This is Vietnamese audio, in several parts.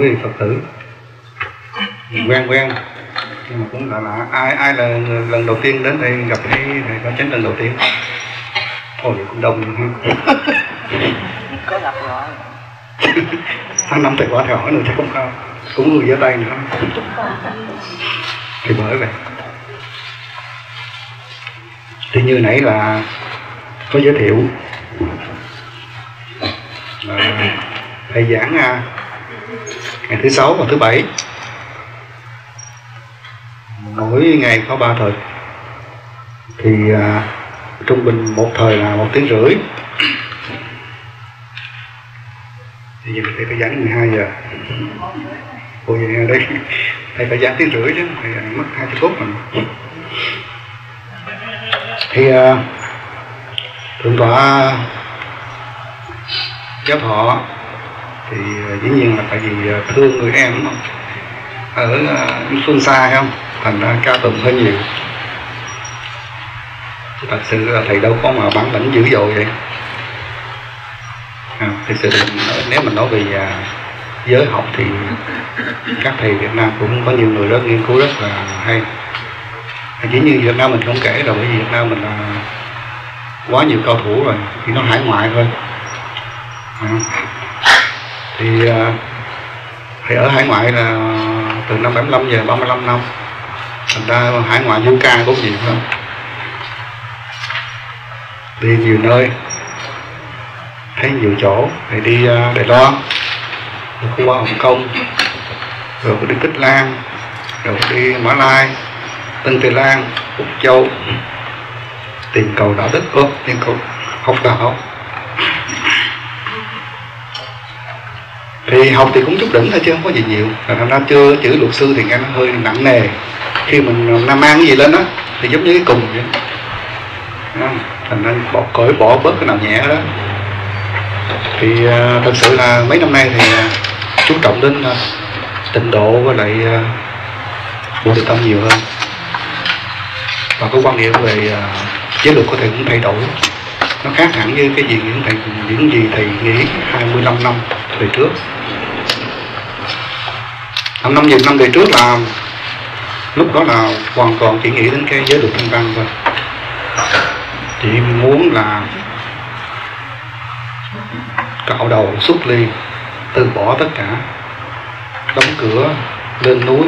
quý vị Phật tử quen nhưng mà cũng là ai là lần đầu tiên đến đây gặp thầy Pháp Chánh lần đầu tiên. Ôi cũng đông ha. Có gặp rồi. Tháng năm thầy qua thầy hỏi nữa chắc cũng người giơ tay nữa. Thì bởi vậy thì như nãy là có giới thiệu thầy giảng ngày thứ Sáu và thứ Bảy, mỗi ngày có 3 thời, thì trung bình một thời là 1 tiếng rưỡi. Thì giờ thầy phải giảng 12 giờ. Ủa vậy đây thầy phải giảng tiếng rưỡi chứ, thầy mất 20 phút mình. Thì thượng tọa giáo thọ thì dĩ nhiên là tại vì thương người em ở phương xa không, thành ra ca tụng hơi nhiều. Thật sự là thầy đâu có mà bản lĩnh dữ dội vậy. Thực sự nếu mình nói về giới học thì các thầy Việt Nam cũng có nhiều người rất nghiên cứu rất là hay. Chỉ như Việt Nam mình không kể là bởi vì Việt Nam mình là quá nhiều cao thủ rồi, thì nó hải ngoại thôi. Thì ở hải ngoại là từ năm 75 giờ 35 năm, thành ra hải ngoại du ca cũng nhiều hơn, đi nhiều nơi, thấy nhiều chỗ. Thì đi Đài Loan, rồi qua Hồng Kông, rồi đi Tích Lan, rồi đi Mã Lai, Tân Tây Lan, Úc Châu, tìm cầu đạo đức, tìm cầu học đạo. Thì học thì cũng chút đỉnh thôi chứ không có gì nhiều. Thành ra chưa chữ luật sư thì nghe nó hơi nặng nề. Khi mình mang cái gì lên đó thì giống như cái cùng vậy. Thành ra bỏ bớt cái nào nhẹ đó. Thì thật sự là mấy năm nay thì chú trọng đến tịnh độ với lại Bồ Đề Tâm nhiều hơn. Và cái quan niệm về chế luật của thầy cũng thay đổi. Nó khác hẳn với cái gì những gì thầy nghĩ 25 năm về trước. 5 năm về trước là lúc đó là hoàn toàn chỉ nghĩ đến cái giới luật thiên văn thôi. Chỉ muốn là cạo đầu xuất ly, từ bỏ tất cả, đóng cửa, lên núi,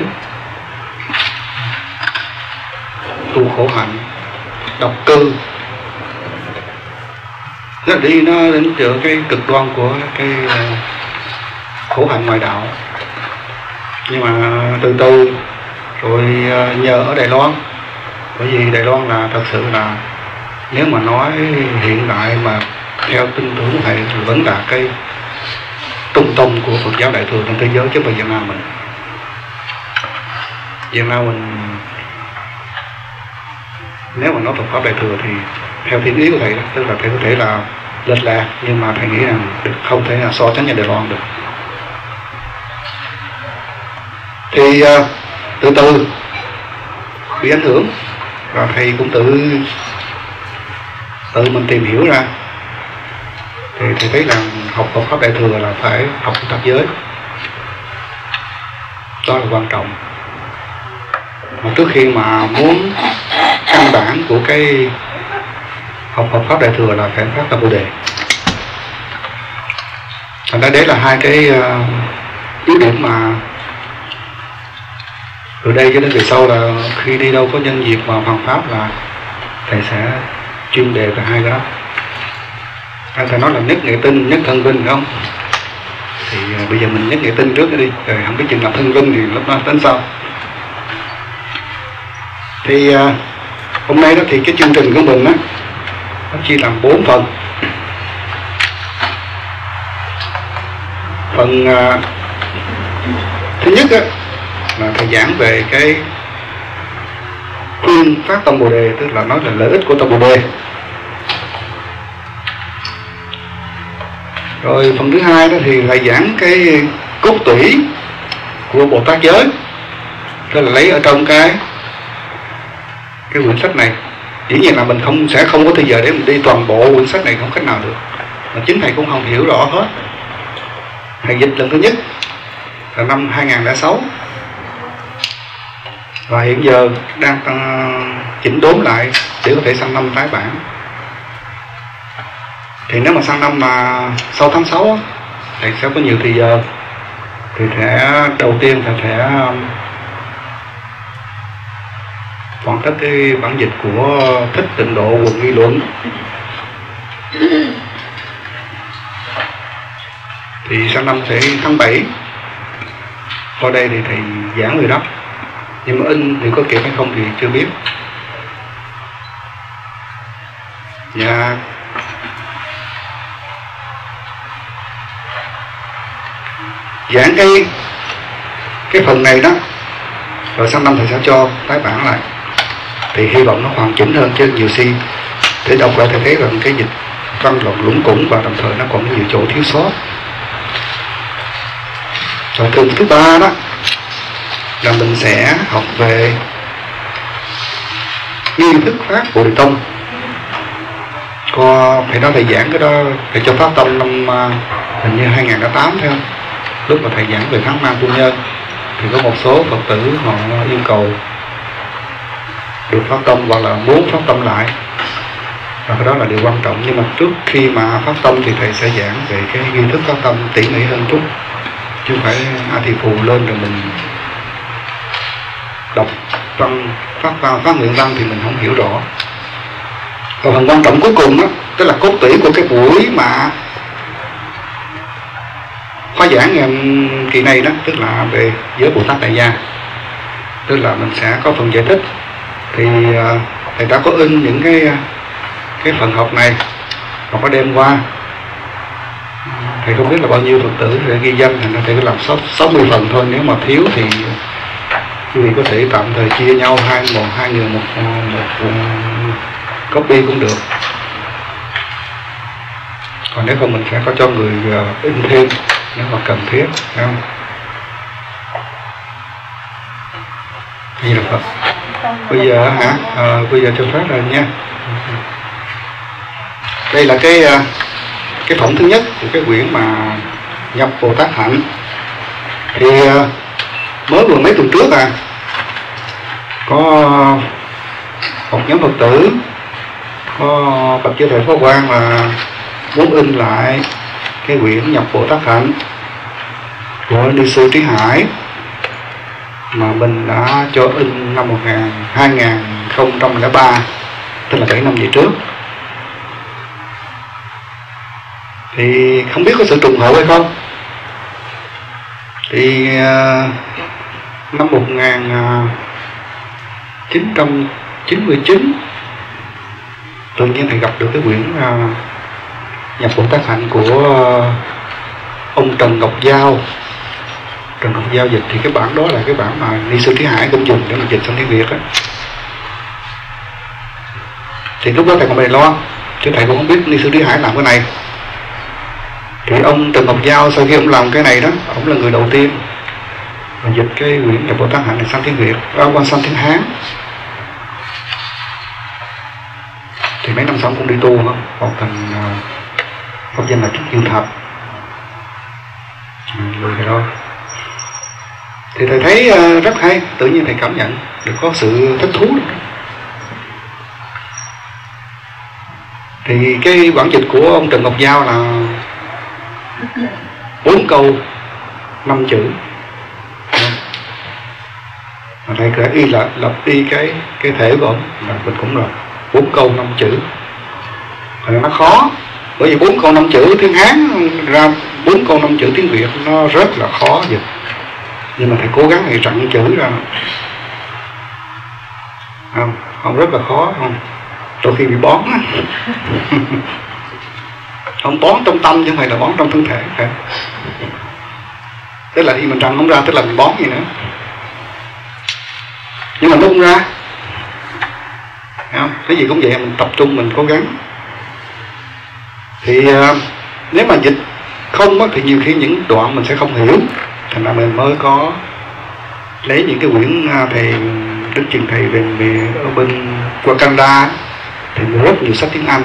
tu khổ hạnh, độc cư. Nó đi nó đến chỗ cái cực đoan của cái khổ hạnh ngoại đạo. Nhưng mà từ từ rồi nhờ ở Đài Loan, bởi vì Đài Loan là thật sự là nếu mà nói hiện đại mà theo tin tưởng của thầy thì vẫn là cái trung tâm của Phật giáo Đại thừa trên thế giới, chứ không phải Việt Nam mình. Việt Nam mình nếu mà nói Phật pháp Đại thừa thì theo thiên ý của thầy đó, tức là thầy có thể là lệch lạc, nhưng mà thầy nghĩ rằng không thể là so sánh với Đài Loan được. Thì từ từ bị ảnh hưởng và thầy cũng tự mình tìm hiểu ra. Thì thầy thấy rằng học Phật pháp Đại thừa là phải học tập giới, đó là quan trọng. Mà trước khi mà muốn căn bản của cái học Phật pháp Đại thừa là phải phát tâm Bồ Đề. Thành ra đấy là hai cái yếu điểm mà từ đây cho đến về sau là khi đi đâu có nhân dịp mà hoàn pháp là thầy sẽ chuyên đề về hai cái đó. Thầy nói là nhất nghệ tinh, nhất thân vinh, không? Thì bây giờ mình nhất nghệ tinh trước đi, rồi không biết chừng làm thân vinh thì lúc đó tính sau. Thì hôm nay đó thì cái chương trình của mình á, nó chia làm 4 phần. Phần thứ nhất á, là thầy giảng về cái khuyên phát tâm Bồ Đề, tức là nói là lợi ích của tâm Bồ Đề. Rồi phần thứ hai đó thì thầy giảng cái cốt tủy của Bồ Tát giới, tức là lấy ở trong cái quyển sách này. Dĩ nhiên là mình sẽ không có thời giờ để mình đi toàn bộ quyển sách này, không cách nào được, mà chính thầy cũng không hiểu rõ hết. Thầy dịch lần thứ nhất là năm 2006, và hiện giờ đang chỉnh đốn lại để có thể sang năm tái bản. Thì nếu mà sang năm mà sau tháng 6 thì sẽ có nhiều thời giờ, thì sẽ đầu tiên là sẽ hoàn tất cái bản dịch của Thích Tịnh Độ Quần Nghi Luận. Thì sang năm sẽ tháng 7 qua đây thì thầy giảng người đó, nhưng mà in thì có kịp hay không thì chưa biết. Và giảng cái phần này đó, rồi sang năm thầy sẽ cho tái bản lại, thì hy vọng nó hoàn chỉnh hơn chứ nhiều si để đọc lại thầy thấy rằng cái dịch văn lộn lũng củng, và đồng thời nó còn nhiều chỗ thiếu sót. Rồi thứ ba đó là mình sẽ học về nghi thức Pháp Bồ Đề Tông. Thầy nói thầy giảng cái đó thầy cho Pháp Tông năm hình như 2008 theo lúc mà thầy giảng về Kháng Man Tu Nhân, thì có một số Phật tử họ yêu cầu được Pháp Tông hoặc là muốn Pháp Tông lại, và cái đó là điều quan trọng. Nhưng mà trước khi mà Pháp Tông thì thầy sẽ giảng về cái nghi thức Pháp Tông tỉ mỉ hơn chút, chứ không phải A Thì Phù lên rồi mình đọc văn phát nguyện văn thì mình không hiểu rõ. Còn phần quan trọng cuối cùng đó, tức là cốt tủy của cái buổi mà khóa giảng ngày kỳ này đó, tức là về giới Bồ Tát Tại Gia, tức là mình sẽ có phần giải thích. Thì thầy đã có in những cái phần học này, học cái đêm qua. Thầy không biết là bao nhiêu Phật tử sẽ ghi danh, thành ra thầy có làm 60 phần thôi. Nếu mà thiếu thì quý vị có thể tạm thời chia nhau hai người một copy cũng được. Còn nếu không mình sẽ có cho người in thêm nếu mà cần thiết, phải không? Như là Phật. Bây giờ hả? Bây giờ cho phát rồi nha. Đây là cái phẩm thứ nhất của cái quyển mà nhập Bồ Tát Hạnh. Thì mới vừa mấy tuần trước có một nhóm Phật tử có bạch cho thầy Phó Quang là muốn in lại cái quyển nhập Bồ Tát Hạnh của Ni Sư Trí Hải mà mình đã cho in năm 2003, tức là 7 năm về trước. Thì không biết có sự trùng hợp hay không. Thì năm 1999 tự nhiên thầy gặp được cái quyển nhập Bồ Tát Hạnh của ông Trần Ngọc Giao. Trần Ngọc Giao dịch, thì cái bản đó là cái bản mà Ni Sư Trí Hải cũng dùng để mà dịch sang tiếng Việt á. Thì lúc đó thầy còn bề lo, chứ thầy cũng không biết Ni Sư Trí Hải làm cái này. Thì ông Trần Ngọc Giao sau khi ông làm cái này đó, ông là người đầu tiên mà dịch cái quyển nhập Bồ Tát Hạnh này sang tiếng Việt, qua sang tiếng Hán. Thì mấy năm sau cũng đi tu không, còn thành pháp danh là Trúc Dương Thập, người thầy thôi. Thì thầy thấy rất hay, tự nhiên thầy cảm nhận được có sự thích thú. Thì cái bản dịch của ông Trần Ngọc Giao là 4 câu 5 chữ. Thầy cứ y là lập đi cái thể của ông là mình cũng rồi 4 câu 5 chữ. Nó khó, bởi vì 4 câu 5 chữ tiếng Hán ra 4 câu 5 chữ tiếng Việt nó rất là khó dịch. Nhưng mà thầy cố gắng thì chặn chữ ra, không rất là khó, không đôi khi bị bón không bón trong tâm chứ không phải là bón trong thân thể, phải. Tức là khi mình trăng không ra tức là mình bón gì nữa, nhưng mà nó không ra, không? Cái gì cũng vậy, mình tập trung mình cố gắng. Thì nếu mà dịch không á, thì nhiều khi những đoạn mình sẽ không hiểu, thành ra mình mới có lấy những cái quyển thầy Đức Trường thầy về ở bên qua Canada thì rất nhiều sách tiếng Anh,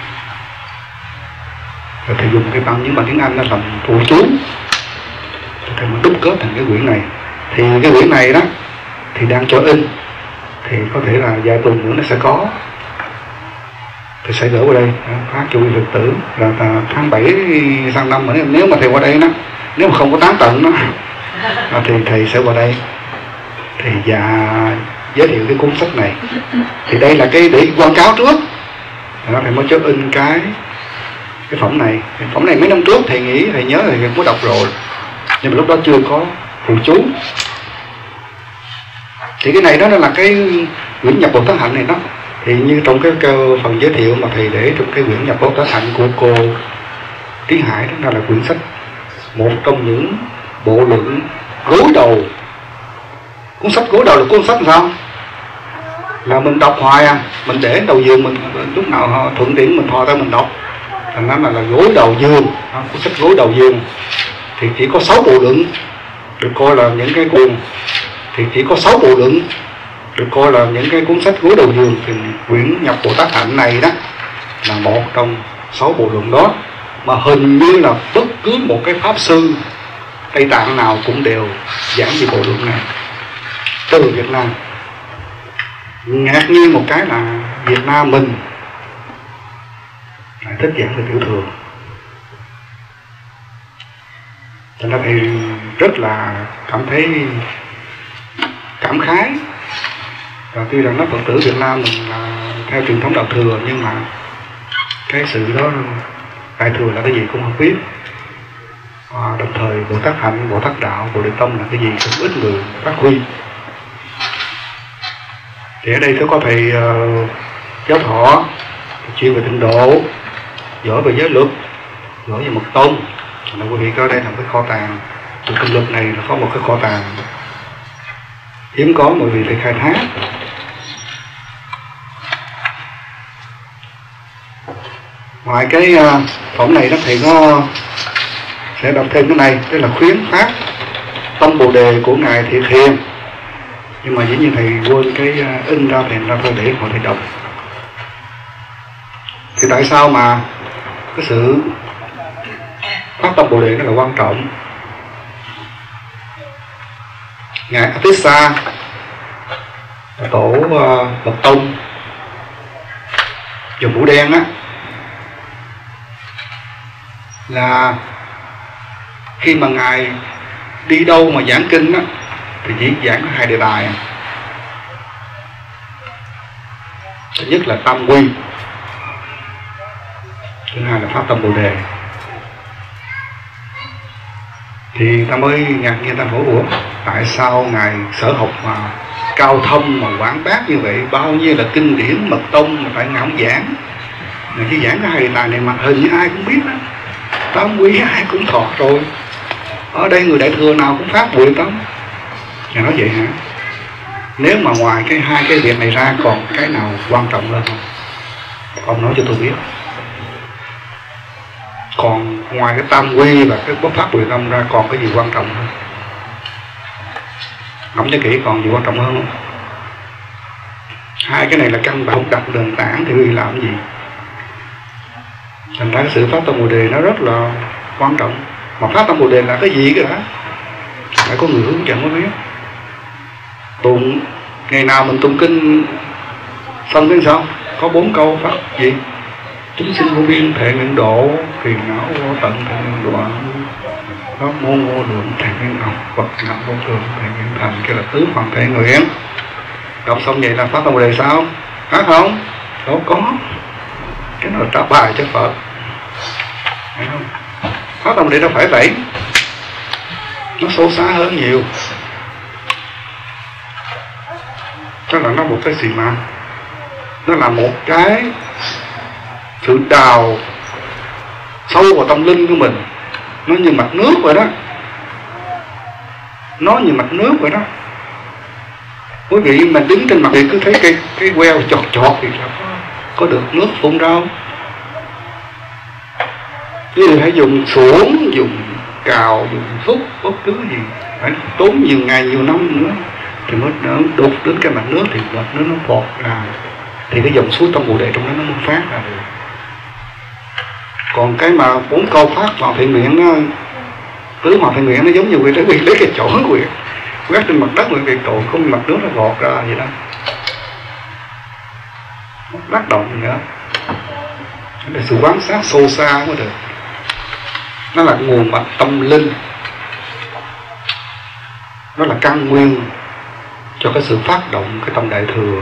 rồi thầy dùng những bản tiếng Anh nó làm phụ chú, thì mình đúc kết thành cái quyển này. Thì cái quyển này đó thì đang cho in, thì có thể là vài tuần nữa nó sẽ có, thì sẽ gửi qua đây phát cho quý Phật tử là tháng 7 sang năm. Mà nếu mà thầy qua đây đó, nếu mà không có tán tận đó thì thầy sẽ qua đây thì giới thiệu cái cuốn sách này. Thì đây là cái để quảng cáo trước, đó thầy mới cho in cái phẩm này. Cái phẩm này mấy năm trước thầy nghĩ, thầy nhớ thầy có đọc rồi, nhưng mà lúc đó chưa có phụ chú. Thì cái này đó là cái quyển nhập Bồ Tát Hạnh này đó. Thì như trong cái phần giới thiệu mà thầy để trong cái quyển nhập Bồ Tát Hạnh của cô Trí Hải, đó là quyển sách một trong những bộ luận gối đầu. Cuốn sách gối đầu là cuốn sách sao? Là mình đọc hoài à, mình để đầu giường, mình lúc nào thuận tiện mình thò ra mình đọc. Thành ra là gối đầu giường, cuốn sách gối đầu giường. Thì chỉ có 6 bộ luận được coi là những cái cuốn, thì chỉ có 6 bộ luận được coi là những cái cuốn sách gối đầu giường. Thì quyển nhập Bồ Tát Hạnh này đó là một trong 6 bộ luận đó, mà hình như là bất cứ một cái pháp sư Tây Tạng nào cũng đều giảng về bộ luận này từ Việt Nam. Ngạc nhiên một cái là Việt Nam mình lại thích giảng về tiểu thừa. Cho nên thì rất là cảm thấy cảm khái. Và tuy rằng nó Phật tử Việt Nam mình là theo truyền thống đạo thừa, nhưng mà cái sự đó đại thừa là cái gì cũng không biết. Đồng thời Bồ Tát Hạnh, Bồ Tát Đạo, Bồ Đề Tâm là cái gì cũng ít người phát huy. Thì ở đây tôi có thầy Giáo Thọ chuyên về tịnh độ, giỏi về giới luật, giỏi về mật tông. Là quý vị có đây là cái kho tàng. Từ kinh luật này là có một cái kho tàng hiếm có bởi vì thầy khai thác. Ngoài cái phẩm này đó, thầy có sẽ đọc thêm cái này, tức là khuyến phát tâm Bồ Đề của Ngài Thiệt Hiền. Nhưng mà dĩ nhiên thầy quên cái in ra, thì ra thôi để họ thầy đọc. Thì tại sao mà cái sự phát tâm Bồ Đề nó là quan trọng? Ngài Atissa, tổ Mật Tông dòng mũ đen á, là khi mà Ngài đi đâu mà giảng kinh á thì chỉ giảng có 2 đề tài. Thứ nhất là tam quy, thứ hai là phát tâm Bồ Đề. Thì ta mới ngạc nhiên, ta hỏi ủa tại sao Ngài sở học mà cao thâm mà quảng bác như vậy, bao nhiêu là kinh điển mật tông mà tại Ngài không giảng? Ngài chỉ giảng cái 2 đề tài này mà hình như ai cũng biết đó, tam quy ai cũng thọ rồi. Ở đây người đại thừa nào cũng phát bụi tâm. Ngài nói vậy hả? Nếu mà ngoài cái 2 cái việc này ra còn cái nào quan trọng hơn không? Ông nói cho tôi biết. Còn ngoài cái tam quy và cái bốc phát bụi tâm ra còn cái gì quan trọng hơn? Ngẫm cho kỹ, còn gì quan trọng hơn không? 2 cái này là căn bản, không đặt nền tảng thì Huy làm gì? Thành ra cái sự phát tâm Bồ Đề nó rất là quan trọng. Mà phát tâm Bồ Đề là cái gì cái đã? Phải có người hướng dẫn mới biết. Tụng, ngày nào mình tụng kinh xong cái sao? Có 4 câu phát gì? Chúng sinh vô biên thể nguyện độ, phiền não vô tận thể nguyện đoạn, pháp môn vô lượng thể nguyện học, Phật đạo vô thường thể nguyện thành. Cái là tứ phần thể nguyện. Đọc xong vậy là phát tâm Bồ Đề sao? Phát không? Đâu có. Cái đó là trả bài cho Phật. Thấy không? Phát tâm Bồ Đề đâu phải vậy. Nó sâu xa hơn nhiều. Đó là nó một cái gì mà nó là một cái sự đào sâu vào tâm linh của mình. Nó như mặt nước vậy đó. Nó như mặt nước vậy đó. Quý vị mình đứng trên mặt thì cứ thấy cái queo chọt chọt thì là có được nước phun ra không? Quý vị hãy dùng xuống, dùng cào, dùng xúc, bất cứ gì, phải tốn nhiều ngày, nhiều năm nữa thì mới đục đến cái mặt nước, thì mặt nước nó phọt ra, thì cái dòng suối tâm Bồ Đề trong đó nó mới phát ra được. Còn cái mà 4 câu phát vào thiện nguyện tứ hòa thượng nguyện nó giống như quý vị lấy cái chổi nguyện quét trên mặt đất, quý vị cội không mặt nước nó vọt ra vậy đó, tác động gì nữa. Để sự quán sát sâu xa mới được. Nó là nguồn mạch tâm linh, nó là căn nguyên cho cái sự phát động cái tâm đại thừa.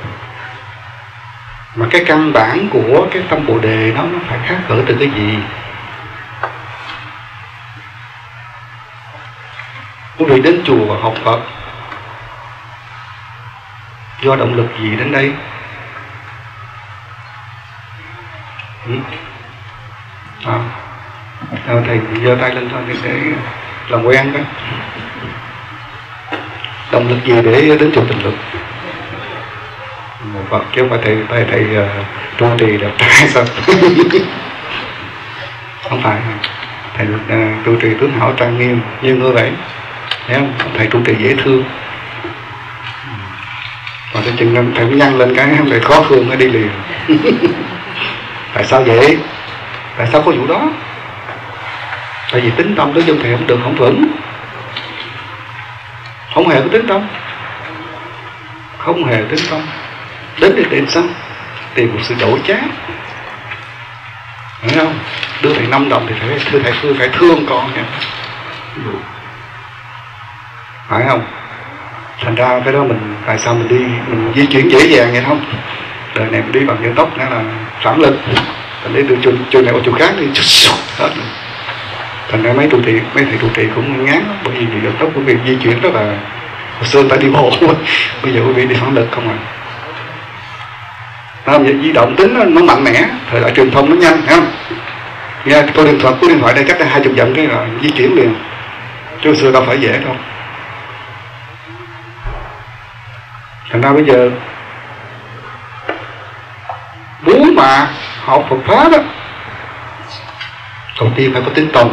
Mà cái căn bản của cái tâm Bồ Đề nó phải khác khởi từ cái gì? Quý vị đến chùa và học Phật do động lực gì đến đây? Thầy giơ tay lên thôi để làm quen đó. Động lực gì để đến chùa Tịnh Lực? Phật chứ không phải thầy trụ trì đẹp trai sao? Không phải, thầy trụ trì tướng hảo trang nghiêm như người vậy, thấy không? Thầy trụ trì dễ thương. Còn cái chừng thầy cũng nhăn lên cái thầy khó thương nó đi liền. Tại sao vậy? Tại sao có vụ đó? Tại vì tính tâm đối với thầy không được, không vững, không hề có tính tâm, không hề tính tâm. Đến để tìm sao? Tìm một sự đổi chác, hiểu không? Đưa thầy 5 đồng thì thầy thương con nha, phải không? Thành ra cái đó mình, tại sao mình di chuyển dễ dàng vậy không? Đời này mình đi bằng vận tốc nữa là phản lực, mình đi từ chỗ này qua chỗ khác đi hết rồi. Thành ra mấy thầy trụ trì cũng ngán lắm, bởi vì vận tốc của việc di chuyển rất là, hồi xưa người ta đi bộ, bây giờ quý vị đi phản lực không à. Di động tính nó mạnh mẽ, thời đại truyền thông nó nhanh, thấy không? Nghe có điện thoại đây cách đây 20 dặm cái là di chuyển liền, chứ xưa đâu phải dễ đâu. Thành ra bây giờ muốn mà học Phật pháp đó, đầu tiên phải có tín tông.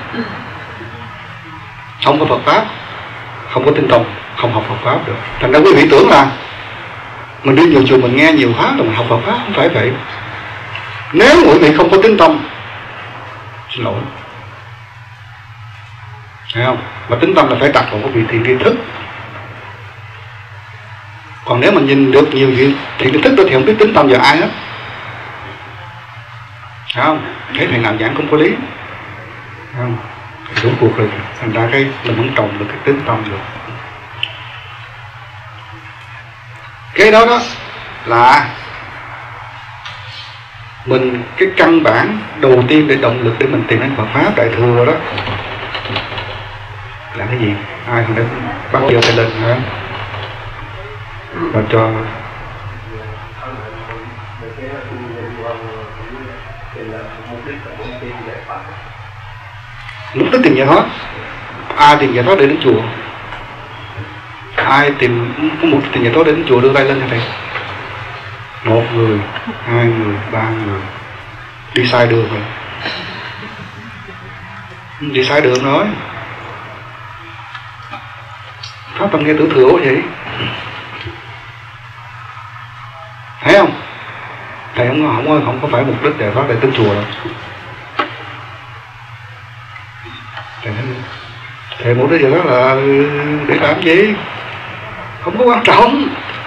Không có Phật pháp, không có tín tông, không học Phật pháp được. Thành ra quý vị tưởng là mình đi nhiều chùa mình nghe nhiều pháp rồi mình học Phật pháp, không phải vậy. Nếu quý vị không có tín tâm, xin lỗi, thấy không? Mà tín tâm là phải đặt vào cái vị thiện tri thức. Còn nếu mình nhìn được nhiều vị thiện tri thức đó thì không biết tín tâm vào ai hết, thấy không? Thấy thầy nào giảng cũng có lý, thấy không? Thầy đúng cuộc rồi, thành ra cái mình không trồng được cái tín tâm được. Cái đó là mình, cái căn bản đầu tiên để động lực để mình tìm đến Phật pháp đại thừa đó là cái gì? Ai không để bắt giờ tay lên hả? Và cho mục đích tìm giải thoát. Ai tìm giải thoát để đến chùa? Ai tìm có mục đích tìm giải thoát để đến chùa đưa tay lên cho thầy. 1 người, 2 người, 3 người. Đi sai đường rồi, đi sai đường rồi. Pháp tâm nghe tưởng thừa vậy, thấy không? Thầy không có phải mục đích giải thoát để đến chùa đâu. Thầy mục đích giải thoát là để làm gì? Không có quan trọng,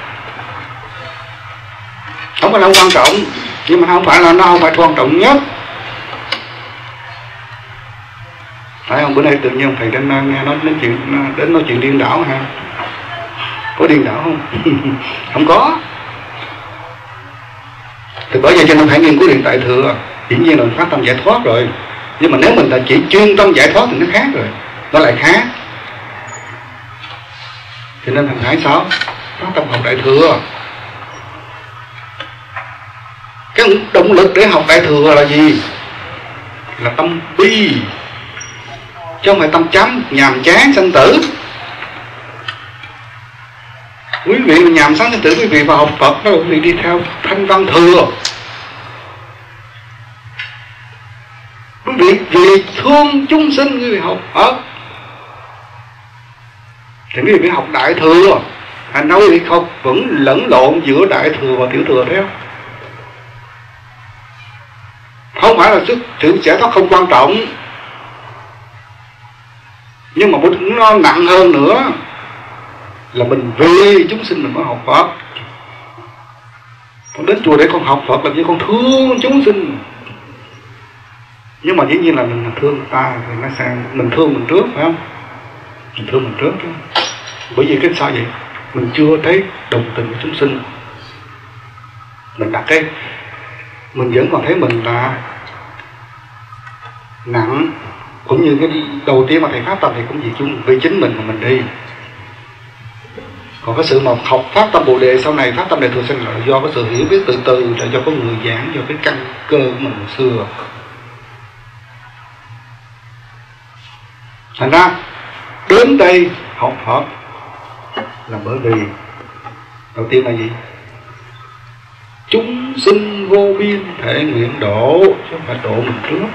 không có đâu quan trọng, nhưng mà không phải là nó không phải quan trọng nhất. Phải không? Bữa nay tự nhiên thầy đến nghe nói chuyện điên đảo ha. Có điên đảo không? Không có. Thì bởi vậy cho nên phải nghiên cứu điện đại thừa. Dĩ nhiên là phát tâm giải thoát rồi, nhưng mà nếu mình là chỉ chuyên tâm giải thoát thì nó khác rồi, nó lại khác. Cho nên thằng Hải sao? Phát tâm học đại thừa. Cái động lực để học đại thừa là gì? Là tâm bi, chứ không phải tâm chấm nhàm chán sanh tử. Quý vị mà nhàm chán sanh tử, quý vị vào học Phật đó, quý vị đi theo thanh văn thừa. Quý vị vì thương chúng sinh quý vị học Phật thì quý vị học đại thừa. Thành ra quý vị không vẫn lẫn lộn giữa đại thừa và tiểu thừa, thấy không? Không phải là sự giải thoát không quan trọng, Nhưng mà nó nặng hơn nữa là mình vì chúng sinh mình mới học Phật. Con đến chùa để con học Phật là vì con thương chúng sinh. Nhưng mà dĩ nhiên là mình thương người ta thì nó sang mình thương mình trước, phải không? Mình thương mình trước chứ. Bởi vì cái sao vậy? Mình chưa thấy đồng tình với chúng sinh. Mình đặt cái mình vẫn còn thấy mình là nặng. Cũng như cái đầu tiên mà thầy phát tâm thì cũng vì chính mình mà mình đi. Còn cái sự mà học phát tâm Bồ Đề sau này phát tâm Đại Thừa Sanh là do cái sự hiểu biết từ từ, là do có người giảng, do cái căn cơ của mình hồi xưa. Thành ra đến đây học Phật là bởi vì đầu tiên là gì? Chúng sinh vô biên thể nguyện độ, chứ không phải độ mình trước.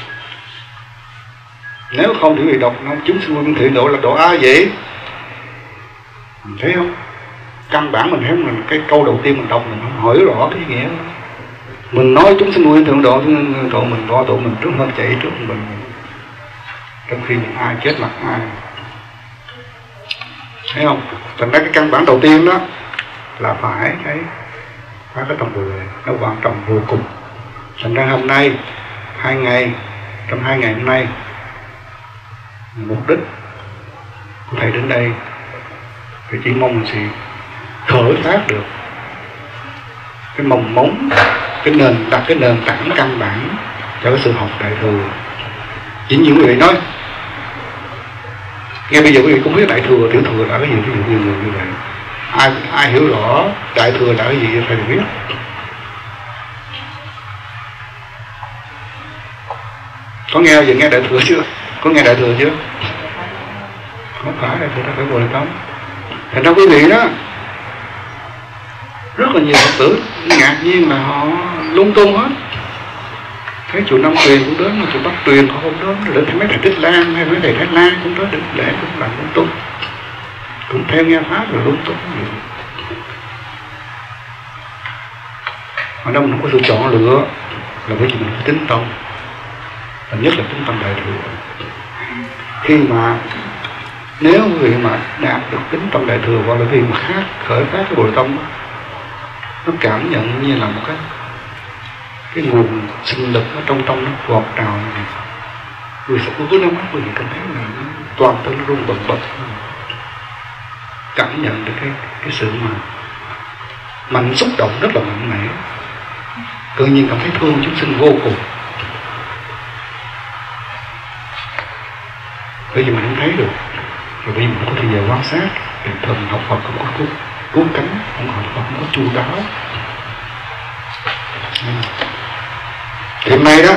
Nếu không thì bị đọc nó chúng sinh vô biên thể nguyện độ là độ ai vậy? Mình thấy không? Căn bản mình thấy mình cái câu đầu tiên mình đọc mình không hỏi rõ cái nghĩa. Mình nói chúng sinh vô biên thể nguyện độ, mình lo độ mình trước hơn chạy trước mình. Trong khi mình ai chết mặt ai. Thấy không? Thành ra cái căn bản đầu tiên đó là phải cái tâm Bồ Đề, nó quan trọng vô cùng. Thành ra hôm nay 2 ngày, trong 2 ngày hôm nay, mục đích của thầy đến đây thì chỉ mong là sự khởi phát được cái mong muốn, đặt cái nền tảng căn bản cho cái sự học Đại Thừa. Chỉ nhiều người nói nghe bây giờ quý vị cũng biết Đại Thừa, Tiểu Thừa là cái gì, ví dụ nhiều người như vậy. Ai hiểu rõ Đại Thừa là cái gì thầy biết. Có nghe giờ nghe Đại Thừa chưa? Có nghe Đại Thừa chưa? Không phải Đại Thừa, ta phải Bồ Đề Tâm. Thành ra quý vị đó, rất là nhiều Phật tử ngạc nhiên là họ lung tung hết. Thấy chùa Nam Tuyền cũng đến, mà chùa Bắc Tuyền họ không đến, rồi đến mấy thầy Thích Lan hay mấy thầy Thái Lan cũng tới đến lễ cũng làm lung tung, cũng theo nghe pháp rồi lung tung. Ở đâu mình không có sự chọn lựa là bởi vì mình phải tính tâm, và nhất là tính tâm Đại Thừa. Khi mà nếu quý vị mà đạt được tính tâm Đại Thừa, hoặc là khi mà khởi phát cái Bồ Đề Tâm, nó cảm nhận như là một cái nguồn sinh lực ở trong nó vọt trào này. Người sẽ cứ nước mắt, quý vị cảm thấy là toàn thân nó rung bần bật, cảm nhận được cái sự mà mạnh xúc động rất là mạnh mẽ, tự nhiên cảm thấy thương chúng sinh vô cùng. Bởi vì mình không thấy được, rồi bởi vì mình không có thời giờ quan sát, thì thường học Phật không có cứu cánh, không học Phật không có chu đáo. Thì hôm nay đó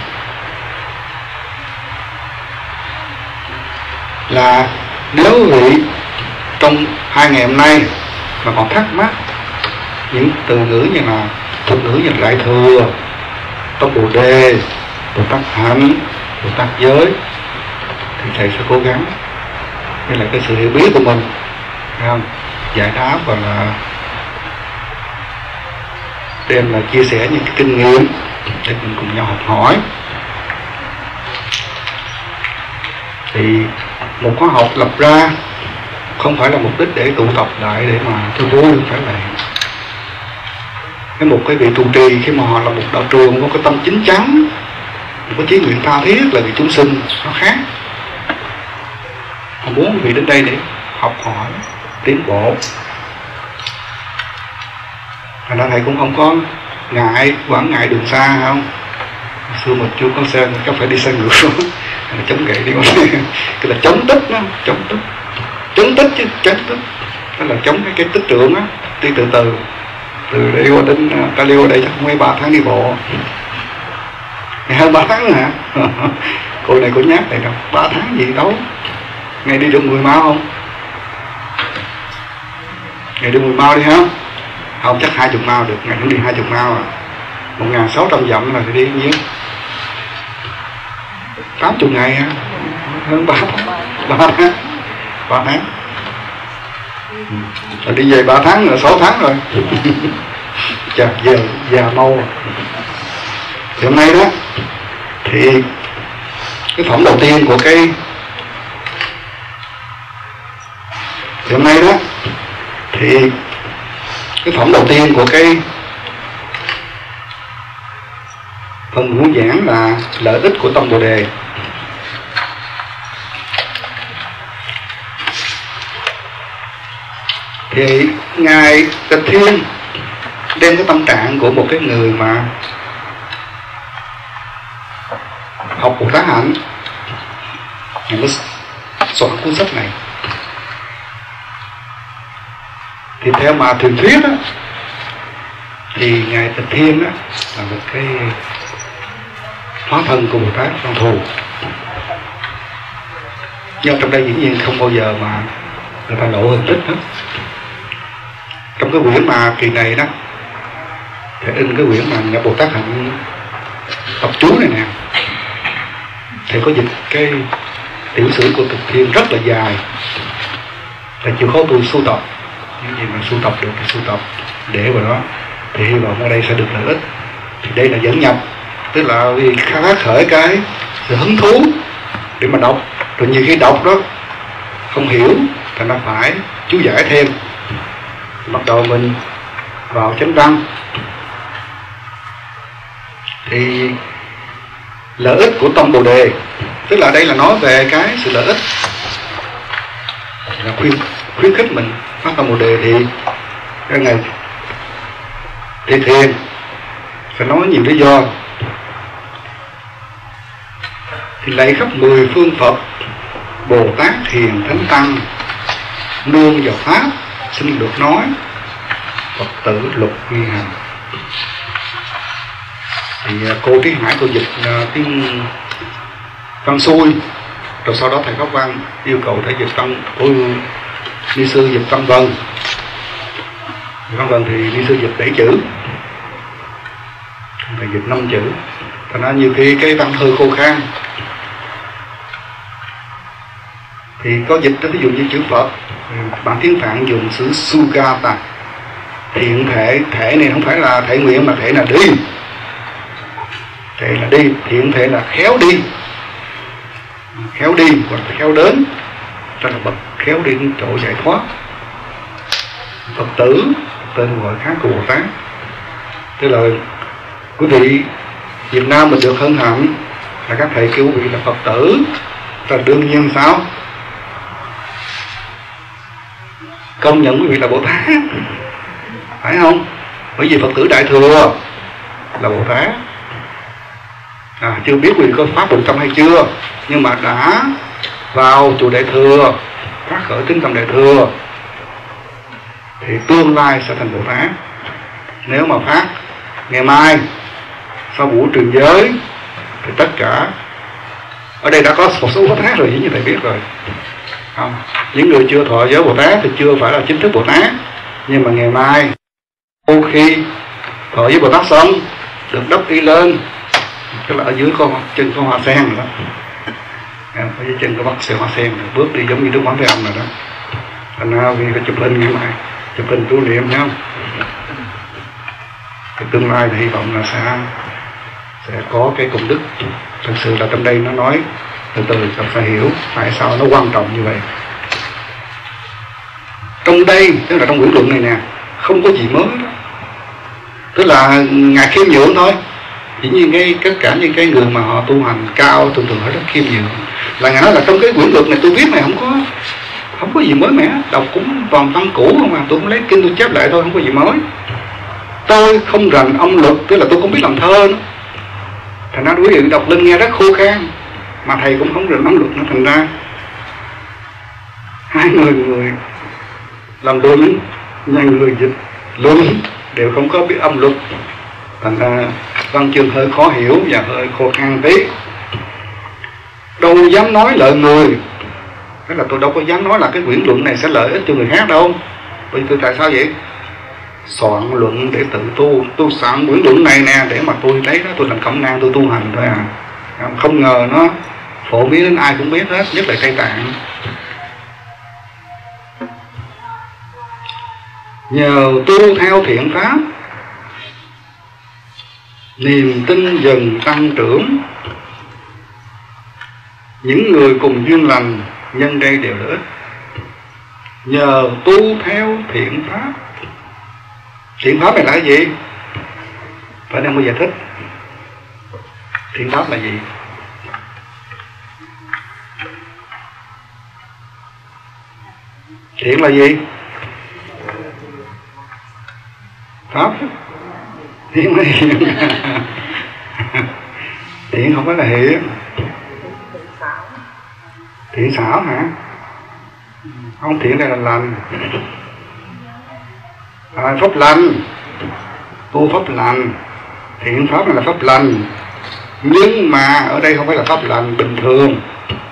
là nếu vị trong 2 ngày hôm nay mà còn thắc mắc những từ ngữ như là thuật ngữ như là Đại Thừa, Tâm Bồ Đề, Bồ Tát Hạnh, Bồ Tát Giới, thì thầy sẽ cố gắng đây là cái sự hiểu biết của mình, phải không? Giải đáp và là đem là chia sẻ những cái kinh nghiệm để mình cùng nhau học hỏi. Thì một khóa học lập ra không phải là mục đích để tụ tập lại để mà cho vui, không phải là một cái vị trụ trì khi mà họ là một đạo trường có cái tâm chính chắn, một cái chí nguyện tha thiết là vì chúng sinh nó khác. Họ muốn vị đến đây để học hỏi, tiến bộ. Thành ra thầy cũng không có ngại, quảng ngại đường xa không? Xưa mà chưa có xe, chắc phải đi xe ngược xuống, chống gậy đi con xe. Cái là chống tích đó, chống tích chứ, chống tích. Đó là chống cái tích trượng á, đi từ từ. Từ đây qua đến, ta đi qua đây chắc không mấy 3 tháng đi bộ. Ngày hơn 3 tháng nữa hả? Cô này cô nhát này đâu, 3 tháng gì đâu. Ngày đi được 10 mao không? Ngày đi 10 mao đi không? Không, chắc 20 mao được, ngày cũng đi 20 mao à. 1.600 dặm là thì đi nhiêu? 80 ngày hả? Hơn 3 tháng. 3 tháng. Rồi đi về 3 tháng rồi, 6 tháng rồi. Chà, già mau. Thì hôm nay đó, thì cái phẩm đầu tiên của cái Thì hôm nay đó thì cái phẩm đầu tiên của cái phần muốn giảng là lợi ích của tông Bồ Đề. Thì ngài Tịch Thiên đem cái tâm trạng của một cái người mà học Bồ Tát hạnh, ngài mới soạn cuốn sách này. Thì theo mà truyền thuyết á, thì ngài Tịch Thiên á là một cái hóa thân của Bồ Tát Văn Thù. Nhưng trong đây dĩ nhiên không bao giờ mà người ta lộ hình tích hết. Trong cái quyển mà kỳ này đó, thầy in cái quyển mà ngài Bồ Tát hạnh tập chú này nè, thầy có dịch cái tiểu sử của Tịch Thiên rất là dài, thầy chịu khó tôi sưu tập những gì mà sưu tập được thì sưu tập để vào đó, thì hy vọng ở đây sẽ được lợi ích. Thì đây là dẫn nhập, tức là vì phát khởi cái sự hứng thú để mà đọc, rồi nhiều khi đọc đó không hiểu thì nó phải chú giải thêm, bắt đầu mình vào chánh văn. Thì lợi ích của tông Bồ Đề, tức là đây là nói về cái sự lợi ích, là khuyến khích mình phát tâm Bồ Đề. Thì cái ngày Tịch Thiên phải nói nhiều lý do. Thì lạy khắp 10 phương Phật, Bồ Tát Hiền Thánh Tăng, nương vào Pháp xin được nói, Phật tử lục nghi hành. Thì cô Trí Hải cô dịch tiếng văn xuôi, rồi sau đó thầy Pháp Văn yêu cầu thầy dịch văn, ni sư dịch văn vần. Văn vần thì ni sư dịch 7 chữ, thầy dịch 5 chữ. Thành ra nhiều khi cái văn hơi khô khan. Thì có dịch đó, ví dụ như chữ Phật, bản tiếng Phạn dùng chữ Sugata. Thiện thể, thể này không phải là thể nguyện mà thể là đi. Thể là đi, thiện thể là khéo đi. Khéo đi hoặc là khéo đến, cho là bậc khéo đi đến chỗ giải thoát. Phật tử, tên gọi khác của Bồ Tát. Tức là quý vị Việt Nam mình được hân hạnh là các thầy kêu quý vị là Phật tử, là đương nhiên sao? Công nhận quý vị là Bồ Tát, phải không? Bởi vì Phật tử Đại Thừa là Bồ Tát. Chưa biết quý vị có pháp Bồ Tâm hay chưa, nhưng mà đã vào chùa Đại Thừa, phát khởi tính tâm Đại Thừa, thì tương lai sẽ thành Bồ Tát. Nếu mà phát ngày mai sau buổi truyền giới thì tất cả ở đây đã có một số Bồ Tát rồi, như thầy biết rồi. Không, những người chưa thọ giới Bồ Tát thì chưa phải là chính thức Bồ Tát, nhưng mà ngày mai sau khi thọ giới Bồ Tát xong được đắp y lên, tức là ở dưới con chân con hoa sen rồi đó, ở dưới chân có bắt xe hoa sen rồi, bước đi giống như Đức Quán Thế Âm rồi đó. Thành ra vì phải chụp hình ngày mai, chụp hình tu niệm nhau. Cái tương lai thì hy vọng là sẽ có cái công đức. Thật sự là trong đây nó nói từ từ chúng ta hiểu tại sao nó quan trọng như vậy. Trong đây, tức là trong quyển luận này nè, không có gì mới đó. Tức là ngài khiêm nhường thôi. Dĩ nhiên tất cả những cái người mà họ tu hành cao thường thường họ rất khiêm nhường. Là ngài nói là trong cái quyển luận này tôi viết này không có gì mới mẻ, đọc cũng toàn văn cũ không à, tôi cũng lấy kinh tôi chép lại thôi, không có gì mới. Tôi không rành âm luật, tức là tôi không biết làm thơ nữa. Thành ra quý vị đọc lên nghe rất khô khan, mà thầy cũng không rành âm luật nữa. Thành ra hai người làm luận, người dịch luận đều không có biết âm luật, thành ra văn chương hơi khó hiểu và hơi khô khan tí. Đâu dám nói lợi người, tức là tôi đâu có dám nói là cái quyển luận này sẽ lợi ích cho người khác đâu. Bởi vì tại sao vậy? Soạn luận để tự tu, tôi soạn quyển luận này nè để mà tôi lấy đó tôi làm cẩm nang tôi tu hành thôi à. Không ngờ nó phổ biến đến ai cũng biết hết, nhất là Tây Tạng. Nhờ tu theo thiện pháp, niềm tin dần tăng trưởng. Những người cùng duyên lành nhân đây đều lợi ích. nhờ tu theo thiện pháp. Thiện pháp này là cái gì? Phải đem mới giải thích. Thiện pháp là gì? Thiện là gì? Pháp. Thiện là hiền. Thiện không phải là hiền. Thiện xảo hả? Không, thiện đây là lành. Pháp lành. Tu pháp lành. Thiện pháp này là pháp lành. Nhưng mà ở đây không phải là pháp lành bình thường.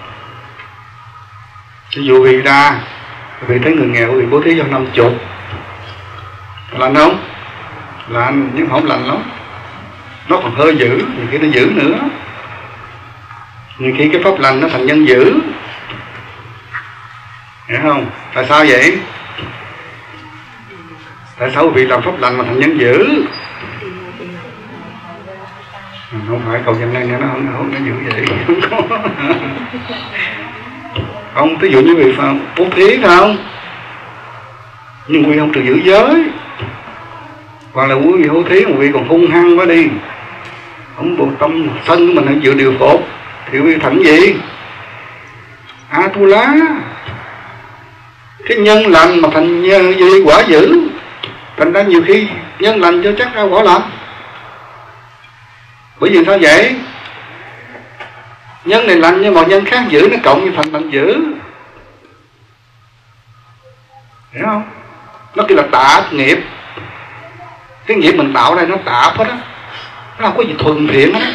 Ví dụ vì ra, vì thấy người nghèo vì bố thí cho 50, lành không? Lành, nhưng không lành lắm. Nó còn hơi dữ, nhiều khi nó dữ nữa. Nhiều khi cái pháp lành nó thành nhân dữ. Hiểu không? Tại sao vậy? Tại sao vì làm pháp lành mà thành nhân dữ? Không phải cầu nhân này nó không nó dữ vậy. Không có. Không, ví dụ như vị bố thí không? Nhưng quý không trừ giữ giới. Hoặc là quý vị bố thí mà quý còn hung hăng quá đi, không bộ tâm sân của mình phải chịu điều phục thì quý vị thành gì? Atula. Cái nhân lành mà thành gì quả dữ. Thành ra nhiều khi nhân lành cho chắc ra quả lành. Bởi vì sao vậy? Nhân này lành nhưng mà nhân khác dữ, nó cộng như thành lành dữ. Hiểu không? Nó kêu là tạ nghiệp. Cái nghiệp mình tạo đây nó tạp hết á. Nó không có gì thuần thiện hết á.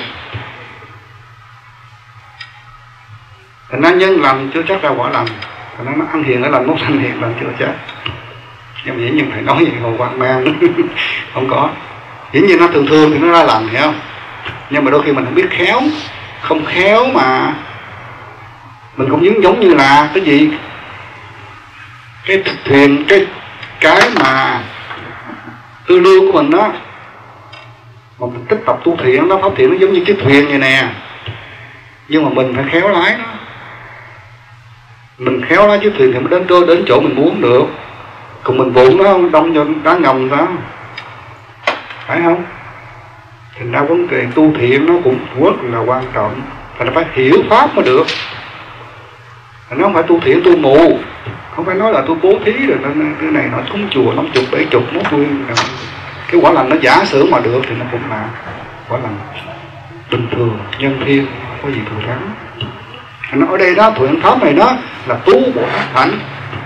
Thành ra nhân lành chưa chắc ra quả lành. Thành ra nó ăn hiền ở lành, mốt ăn hiền lành chưa chắc. Nhưng mà dĩ nhiên phải nói gì hồ quan mang. Không có. Dĩ nhiên nó thường thường thì nó ra lành, hiểu không? Nhưng mà đôi khi mình không biết khéo. Không khéo mà mình cũng giống như là cái gì? Cái thuyền, cái mà tư lương của mình đó, mà mình tích tập tu thiện đó, pháp thiện nó giống như cái thuyền vậy nè. Nhưng mà mình phải khéo lái nó. Mình khéo lái chiếc thuyền thì mới đến chỗ mình muốn được. Còn mình vụn nó không đâm cho đá ngầm sao? Phải không? Thành ra vấn đề tu thiện nó cũng rất là quan trọng. Thành ra phải hiểu pháp mới được. Nó không phải tu thiện tu mù. Không phải nói là tôi bố thí rồi cái này nó cúng chùa 50, 70, 80. Cái quả lành nó giả sử mà được thì nó cũng là quả lành bình thường, nhân thiên, không có gì thù thắng. Nó ở đây đó, thiện pháp này đó là tu Bồ Tát hạnh.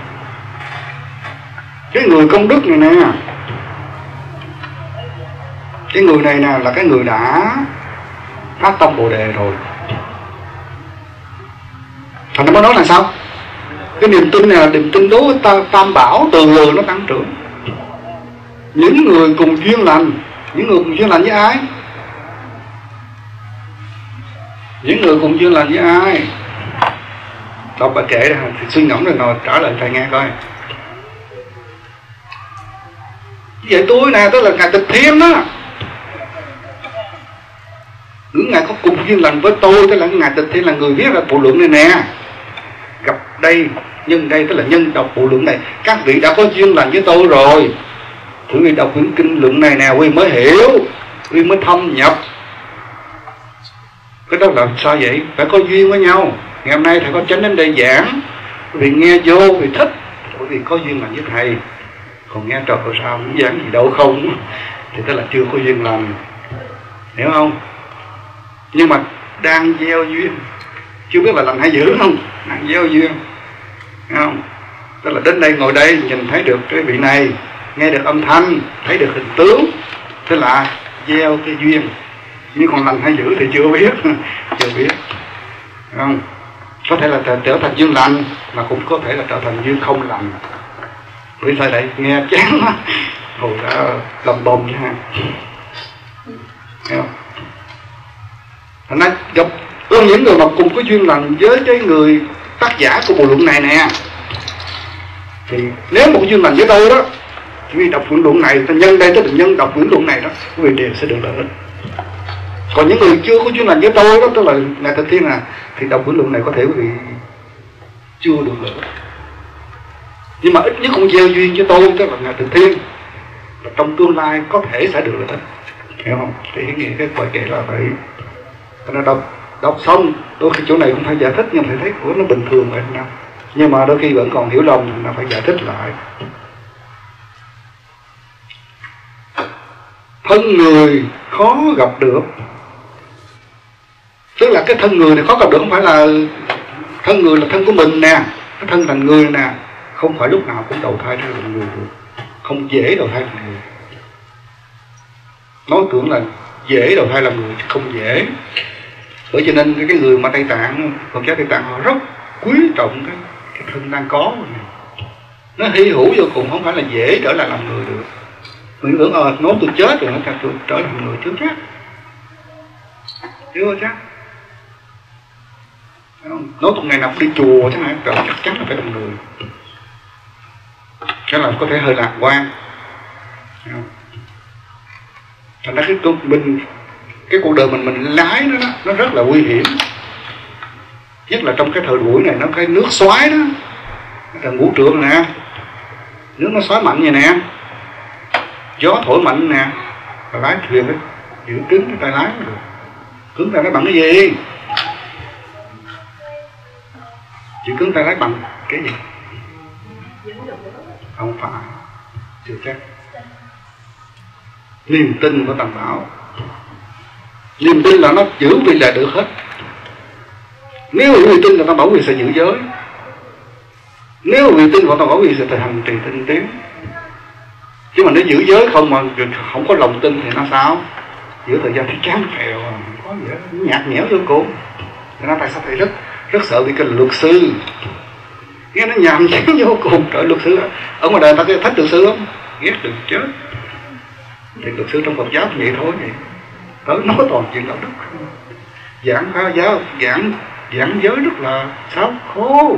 Cái người công đức này nè, cái người này nè là cái người đã phát tâm Bồ Đề rồi. Thành nó mới nói là sao? Cái niềm tin này là niềm tin đối với tam bảo, từ từ nó tăng trưởng. Những người cùng duyên lành. Những người cùng duyên lành với ai? Những người cùng duyên lành với ai? Đọc bà kể ra, suy ngẫm rồi ngồi trả lời thầy nghe coi. Vậy tôi nè, tức là Ngài Tịch Thiên đó. Ngài có cùng duyên lành với tôi, tức là Ngài Tịch Thiên là người viết ra bộ luận này nè. Gặp đây, nhân đây, tức là nhân đọc bộ luận này. Các vị đã có duyên lành với tôi rồi. Thử vị đọc quyển kinh luận này nè, quý mới hiểu, quý mới thâm nhập. Cái đó là sao vậy? Phải có duyên với nhau. Ngày hôm nay thầy có Chánh đến đây giảng, vì nghe vô, vì thích, bởi vì có duyên lành với thầy. Còn nghe trời ơi sao cũng giảng gì đâu không, thì tức là chưa có duyên lành. Hiểu không? Nhưng mà đang gieo duyên, chưa biết là lành hay dữ không? Đang gieo duyên. Hiểu không? Tức là đến đây ngồi đây nhìn thấy được cái vị này, nghe được âm thanh, thấy được hình tướng, tức là gieo cái duyên. Nhưng còn lành hay dữ thì chưa biết. Chưa biết. Hiểu không? Có thể là trở thành duyên lành, mà cũng có thể là trở thành duyên không lành. Vì sao đây? Nghe chán quá. Hồi đã lầm bồm nha ha. Hiểu không? Thành ra gặp những người mà cùng có duyên lành với cái người tác giả của bộ luận này nè, thì nếu một duyên lành với tôi đó, vì đọc quyển luận này, ta nhân đây tới định nhân đọc quyển luận này đó, quý vị đều sẽ được lợi ích. Còn những người chưa có duyên lành với tôi đó, tức là Ngài Tịch Thiên thì đọc quyển luận này có thể quý vị chưa được lợi ích. Nhưng mà ít nhất cũng gieo duyên cho tôi, tức là ngài Từ Thiên, và trong tương lai có thể sẽ được lợi ích, hiểu không? Thì ý nghĩa cái bài kệ là vậy. Nó đọc xong đôi khi chỗ này cũng phải giải thích, nhưng thầy thấy của nó bình thường vậy nào, nhưng mà đôi khi vẫn còn hiểu lầm thì nó phải giải thích lại. Thân người khó gặp được, tức là cái thân người này khó gặp được, không phải là thân người là thân của mình nè, cái thân thành người nè, không phải lúc nào cũng đầu thai ra làm người được, không dễ đầu thai làm người. Nói tưởng là dễ đầu thai làm người chứ không dễ. Bởi cho nên cái người mà Tây Tạng, Phật giáo Tây Tạng họ rất quý trọng cái thân đang có này. Nó hy hữu vô cùng, không phải là dễ trở lại làm người được. Mình tưởng nói tôi chết rồi nó tôi trở làm người chưa chắc, chưa chắc. Nói tôi ngày nào đi chùa thế này chắc chắn là phải làm người, cái là có thể hơi lạc quan. Thành ra cái cuộc đời mình lái nó rất là nguy hiểm, nhất là trong cái thời buổi này, nó cái nước xoáy đó, là ngũ trượng nè, nước nó xoáy mạnh vậy nè, gió thổi mạnh nè, và lái thuyền ấy, giữ cứng cái tay lái được. Cứng tay lái bằng cái gì? Giữ cứng tay lái bằng cái gì? Không phải, chưa chắc. Niềm tin của Tam Bảo, niềm tin là nó giữ vì là được hết. Nếu vì tin là Tam Bảo vì sẽ giữ giới, nếu vì tin vào Tam Bảo vì sẽ thực hành trì tinh tiến. Chứ mà nếu giữ giới không mà không có lòng tin thì nó sao? Giữa thời gian thì chán phèo, có gì đó, nhạt nhẽo vô cùng. Thế nên tại sao thầy rất sợ bị cái luật sư, nghe nó nhàm chán vô cùng. Trời, luật sư ở ngoài đời ta thích luật sư không? Ghét được chết. Thì luật sư trong Phật giáo vậy thôi vậy. Tới nói toàn chuyện đạo đức, giảng phá giáo, giảng giới rất là sao khô,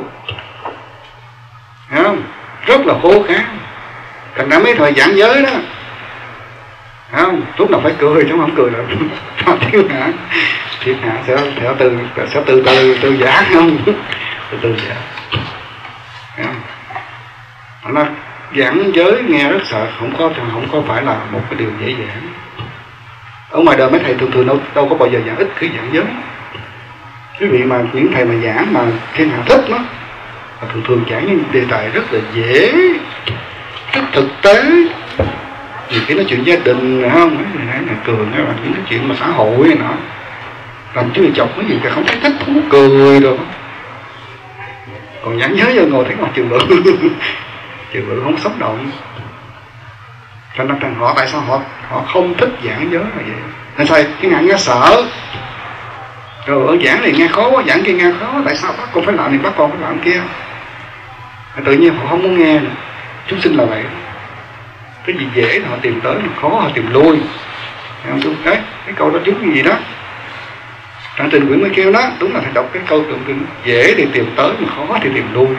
thấy không? Rất là khô khan. Thành ra mấy thời giảng giới đó, thấy không? Lúc nào phải cười chứ không cười là thiên hạ sẽ từ từ giả không? Từ giả. Thấy không? Nó giảng giới nghe rất sợ, không có phải là một cái điều dễ dàng. Ở ngoài đời mấy thầy thường đâu có bao giờ giảng ít khi giảng giới. Quý vị mà những thầy mà giảng mà thiên hạ thích nó, thường giảng những đề tài rất là dễ, rất thực tế. Nhiều khi nói chuyện gia đình, phải không? Mấy người này cường, những cái chuyện mà xã hội này nọ, làm chứ chọc mấy gì cả không thấy thích thú cười rồi. Còn giảng giới vô ngồi thấy ngồi trường lượng không sống động. Cho nên họ tại sao họ không thích giảng giới là vậy. Nên sao cái ngạn nghe sợ. Rồi ở giảng này nghe khó quá, giảng kia nghe khó, tại sao bác con phải làm này, bác con phải làm kia. Tự nhiên họ không muốn nghe nữa. Chúng sinh là vậy. Cái gì dễ thì họ tìm tới, mà khó họ tìm lui. Cái câu đó chúng cái gì đó. Trang Trình Quyển mới kêu đó, đúng là thầy đọc cái câu tượng dễ thì tìm tới, mà khó thì tìm lui.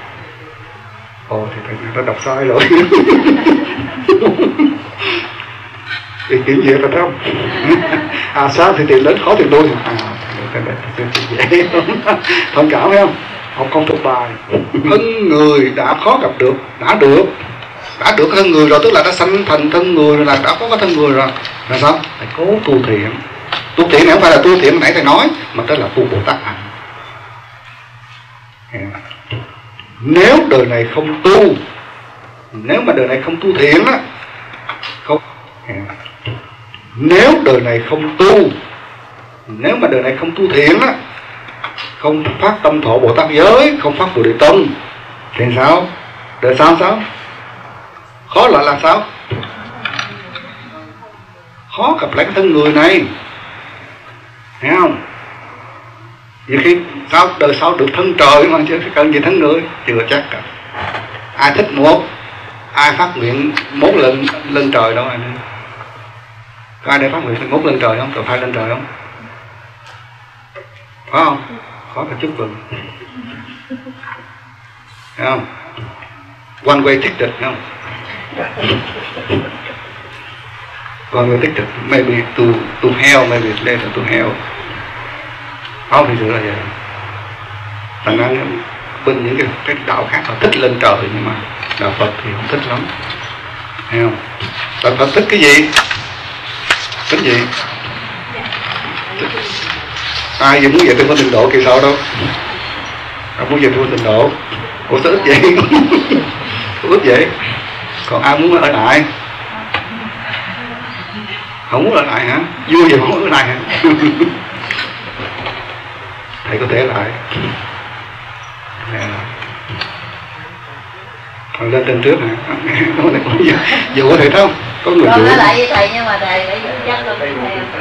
Ồ thì thầy đã đọc sai rồi. Thì kiểu gì phải không? Sao thì tìm đến, khó tìm lui. Dễ không? Thông cảm phải không? Học không thuộc bài. Thân người đã khó gặp được, đã được thân người rồi, tức là đã sanh thành thân người rồi, là đã có cái thân người rồi. Là sao? Phải cố tu thiện. Tu thiện này không phải là tu thiện nãy thầy nói, mà tức là tu Bồ Tát hạnh. Nếu đời này không tu, nếu mà đời này không tu thiện á, không. Nếu đời này không tu, nếu mà đời này không tu thiện á, không phát tâm thọ Bồ Tát giới, không phát Bồ Đề Tâm, thì sao? Đời sao sao? Khó lại là sao? Khó gặp lại cái thân người này, thấy không? Vì khi sao đời sau được thân trời mà chứ cần gì thân người, chưa chắc cả. Ai thích một, ai phát nguyện 4 lần lên trời đâu anh. Có ai để phát nguyện 1 lên trời không? Rồi 2 lên trời không? Phải không? Khó cả chút vừng. Thấy không? One way ticket không? One way ticket, maybe to hell, maybe later to hell. Không thì sự là vậy. Thành ra bên những cái đạo khác họ thích lên trời, nhưng mà đạo Phật thì không thích lắm, thấy không? Đạo Phật thích cái gì? Thích gì? Ai vẫn muốn về Tây Phương Tịnh Độ kỳ sau đâu? Không muốn về Tây Phương Tịnh Độ. Ủa sao ít vậy? Ít vậy? Còn ai muốn ở lại? Không muốn ở lại hả? Vui vậy không muốn ở lại hả? Thầy có thể lại. Thầy lên trên trước hả? Dù có thể không? Có người con dụ. nói lại với thầy nhưng mà thầy phải dẫn dắt con theo.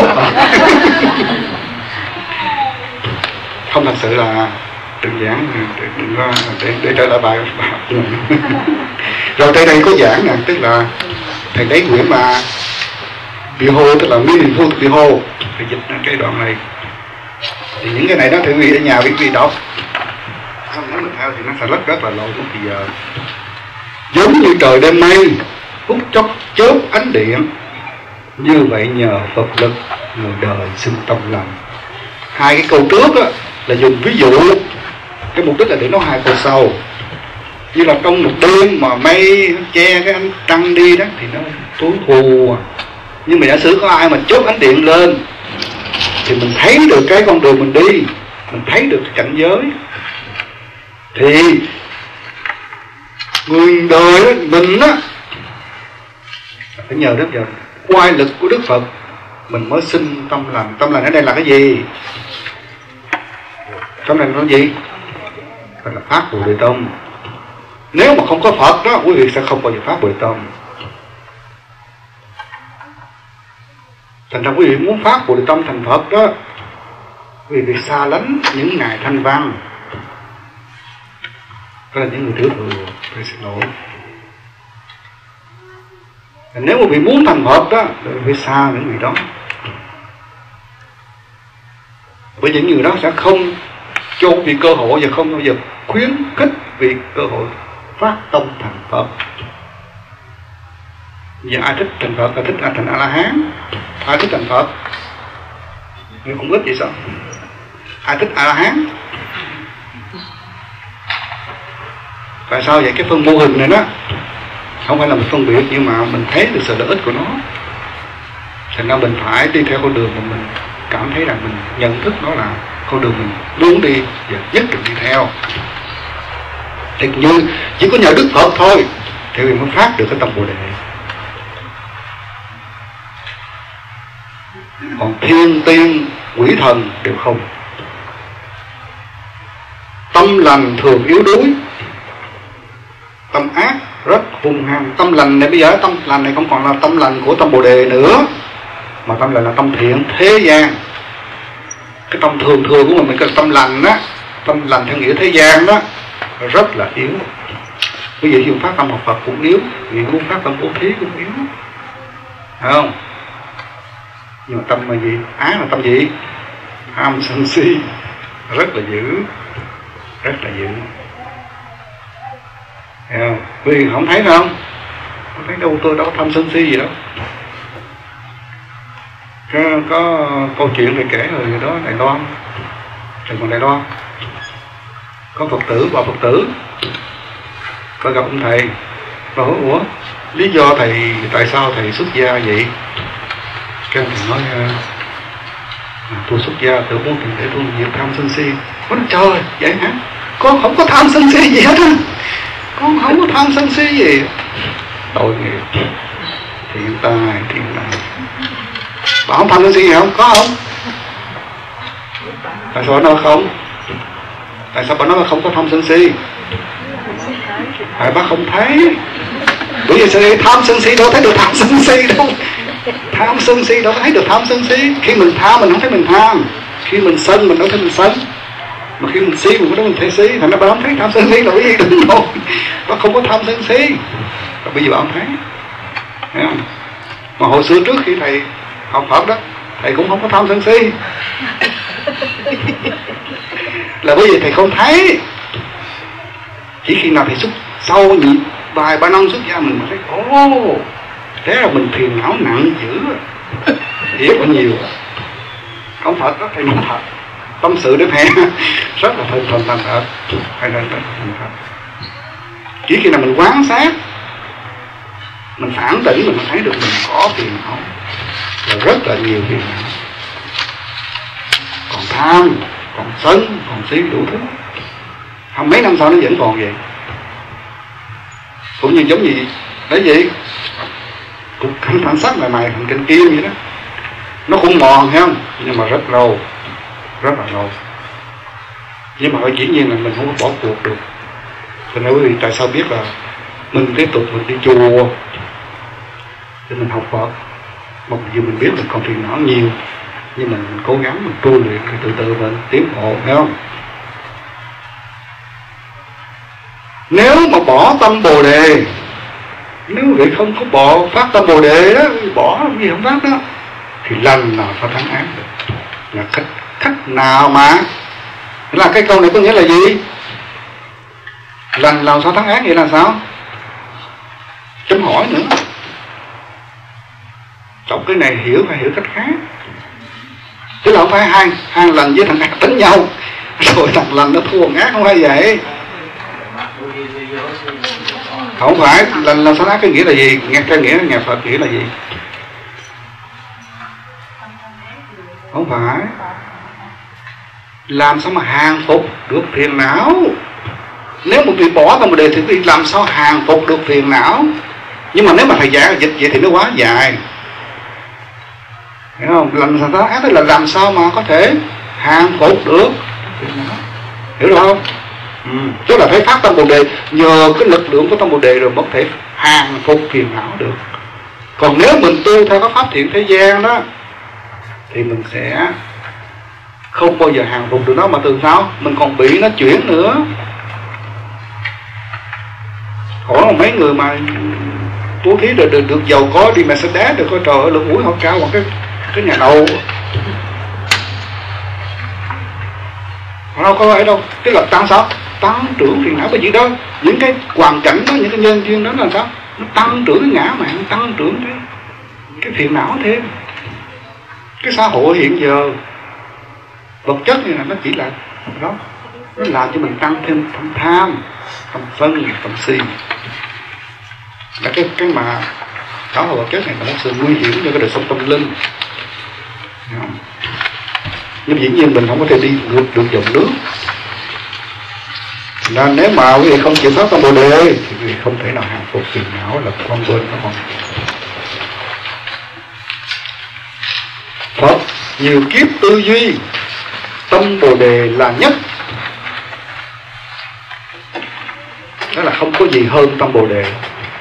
Không thật sự là đừng giảng, đừng có để trở lại bài. Rồi tới đây có giảng nè, tức là thầy lấy quyển mà bị hô, tức là meaningful bị hô, phải dịch cái đoạn này. Thì những cái này đó thì quý vị ở nhà quý vị đọc, không nếu mình theo thì nó sẽ rất là lâu lúc bây giờ. Giống như trời đêm mây phút chốc chớp ánh điện, như vậy nhờ Phật lực người đời sinh tâm lành. Hai cái câu trước á là dùng ví dụ, cái mục đích là để nói hai câu sau. Như là trong một đêm mà mây che cái ánh trăng đi đó thì nó tối thù, nhưng mà giả sử có ai mà chớp ánh điện lên thì mình thấy được cái con đường mình đi, mình thấy được cái cảnh giới. Thì người đời đó, mình á phải nhờ Đức Phật, quay lực của Đức Phật mình mới sinh tâm lành. Tâm lành ở đây là cái gì? Tâm lành là cái gì? Đó là phát Bồ Đề Tâm. Nếu mà không có Phật đó, quý vị sẽ không bao giờ phát Bồ Đề Tâm. Thành ra quý vị muốn phát Bồ Đề Tâm thành Phật đó, quý vị xa lánh những ngài thanh văn, đó là những người tiểu thừa, phải xin lỗi. Nếu mà vị muốn thành Phật đó, thì phải xa những người đó. Bởi những người đó sẽ không cho vì cơ hội và không bao giờ khuyến khích vì cơ hội phát tâm thành Phật. Và ai thích thành Phật là thích thành A-la-hán. Ai thích thành Phật? Nhưng cũng ít vậy sao? Ai thích A-la-hán? Tại sao vậy? Cái phân mô hình này đó không phải là mình phân biệt, nhưng mà mình thấy được sự lợi ích của nó. Thành ra mình phải đi theo con đường mà mình cảm thấy rằng mình nhận thức nó là con đường mình muốn đi và nhất định đi theo. Thì như chỉ có nhờ Đức Phật thôi thì mình mới phát được cái tâm Bồ Đề. Còn thiên tiên quỷ thần đều không. Tâm lành thường yếu đuối, tâm ác rất hung hăng. Tâm lành này bây giờ tâm lành này không còn là tâm lành của tâm Bồ Đề nữa, mà tâm lành là tâm thiện thế gian. Cái tâm thường thường của mình cái tâm lành á, tâm lành theo nghĩa thế gian đó rất là yếu. Bây giờ dùng phát tâm học Phật cũng yếu, vì muốn phát tâm bố thí cũng yếu, phải không? Nhưng mà tâm là gì? Ác là tâm gì? Tham sân si rất là dữ, rất là dữ. Vì không thấy không? Không thấy đâu, tôi đâu có tham sân si gì đâu. Có câu chuyện này kể rồi đó, Đài Loan, Sài Gòn Đài Loan, có Phật tử và Phật tử có gặp ông thầy và hỏi ủa lý do thầy tại sao thầy xuất gia vậy? Cái ông thầy nói tôi xuất gia tôi muốn để tôi diệt tham sân si. Nói trời vậy hả? Con không có tham sân si gì hết á, con không có tham sân si gì. Tội nghiệp, thiện tài thiện tài. Bà không tham sân si gì không? Có không? Tại sao bà nói không? Tại sao bà nói là không có tham sân si? Tại bác không thấy. Bởi vì sao tham sân si đâu thấy được tham sân si đâu. Tham sân si đâu thấy được tham sân si. Khi mình tham mình không thấy mình tham, khi mình sân mình đâu thấy mình sân, mà khi mình si mình cũng đâu mình thấy si. Thành ra bà không thấy tham sân si là cái gì đúng rồi. Bà không có tham sân si. Và bây giờ bà không thấy, thấy không? Mà hồi xưa trước khi thầy học Phật đó, thầy cũng không có tham sân si. Là bởi vì thầy không thấy. Chỉ khi nào thầy sau vài ba năm xuất gia mình mới thấy ồ, thế là mình phiền não nặng dữ, hiểu bao nhiêu. Ông Phật đó thầy nói thật, tâm sự đến thầy rất là thành thật, hay là thành thật. Chỉ khi nào mình quán sát, mình phản tỉnh, mình thấy được mình có phiền não, là rất là nhiều phiền não. Còn tham, còn sân, còn si đủ thứ, không mấy năm sau nó vẫn còn vậy. Cũng như giống gì đấy gì, cục cảnh phản sắc mày thành canh kim vậy đó, nó cũng mòn thấy không, nhưng mà rất lâu, rất là lâu. Nhưng mà dĩ nhiên là mình không có bỏ cuộc được. Cho nên quý vị tại sao biết là mình tiếp tục mình đi chùa để mình học Phật, mặc dù mình biết mình còn phiền não nhiều, nhưng mà mình cố gắng mình tu luyện thì từ từ mình tiến bộ, thấy không? Nếu mà bỏ tâm Bồ Đề, nếu vị không có bỏ phát tâm Bồ Đề đó, bỏ gì không phát đó, thì lành nào phải thắng ác được. Là cách nào mà là cái câu này có nghĩa là gì? Lành nào sao thắng ác vậy là sao? Chấm hỏi nữa. Trong cái này hiểu phải hiểu cách khác. Chứ là không phải hai lành với thằng ác đánh nhau rồi thằng lành nó thua thằng ác, không phải vậy. Không phải lành làm sao ác cái nghĩa là gì? Nghe cái nghĩa nhà Phật nghĩa là gì? Không phải. Làm sao mà hàng phục được phiền não? Nếu một vị bỏ tâm Bồ Đề thì làm sao hàng phục được phiền não? Nhưng mà nếu mà thầy giảng dịch vậy thì nó quá dài, hiểu không? Làm sao ác tức là làm sao mà có thể hàng phục được phiền não, hiểu được không? Tức là phải phát tâm Bồ Đề, nhờ cái lực lượng của tâm Bồ Đề rồi mới có thể hàng phục phiền não được. Còn nếu mình tu theo các pháp thiện thế gian đó thì mình sẽ không bao giờ hàng phục được nó, mà từ sau mình còn bị nó chuyển nữa. Hỏi mấy người mà bố thí được giàu có đi Mercedes được, coi trời ơi lực mũi họ cao bằng cái nhà đầu. Họ đâu có ấy đâu. Tức là tăng sao? Tăng trưởng phiền não. Bởi vì đó những cái hoàn cảnh đó, những cái nhân duyên đó là sao? Nó tăng trưởng cái ngã mạn, tăng trưởng cái phiền não thêm. Cái xã hội hiện giờ vật chất như là nó chỉ là đó, nó làm cho mình tăng thêm tâm tham, tâm sân, tâm si. Là cái mà xã hội vật chất này là một sự nguy hiểm cho cái đời sống tâm linh. Nhưng dĩ nhiên mình không có thể đi ngược được dòng nước. Nên nếu mà quý vị không chịu thoát tâm Bồ Đề thì quý vị không thể nào hàng phục phiền não, là con bên nó không. Phật nhiều kiếp tư duy, tâm Bồ Đề là nhất. Đó là không có gì hơn tâm Bồ Đề.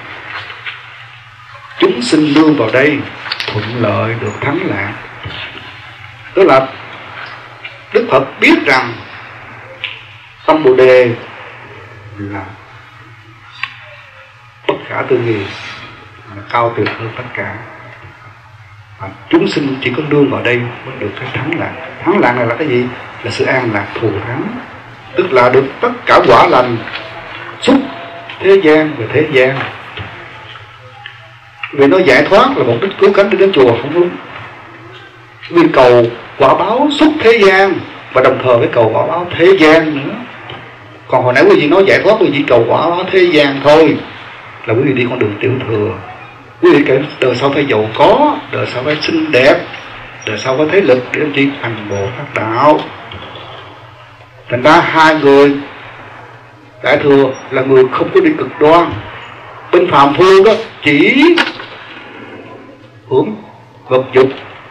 Chúng sinh nương vào đây thuận lợi được thắng lạc. Tức là Đức Phật biết rằng tâm Bồ Đề là bất khả tư nghị, là cao tuyệt hơn tất cả. Và chúng sinh chỉ có nương vào đây mới được cái thắng lạc. Thắng lạc này là cái gì? Là sự an lạc thù thắng. Tức là được tất cả quả lành xuất thế gian và thế gian. Vì nó giải thoát là một đích cứu cánh đến chùa không đúng. Vì cầu quả báo xuất thế gian và đồng thời với cầu quả báo thế gian nữa. Còn hồi nãy quý vị nói giải thoát, quý vị cầu quả báo thế gian thôi, là quý vị đi con đường tiểu thừa. Quý vị kể đời sau phải giàu có, đời sau phải xinh đẹp, đời sau phải thế lực để làm chi? Hành Bồ Tát đạo. Thành ra hai người Đại Thừa là người không có đi cực đoan. Bên phàm phu đó chỉ hướng vật dục,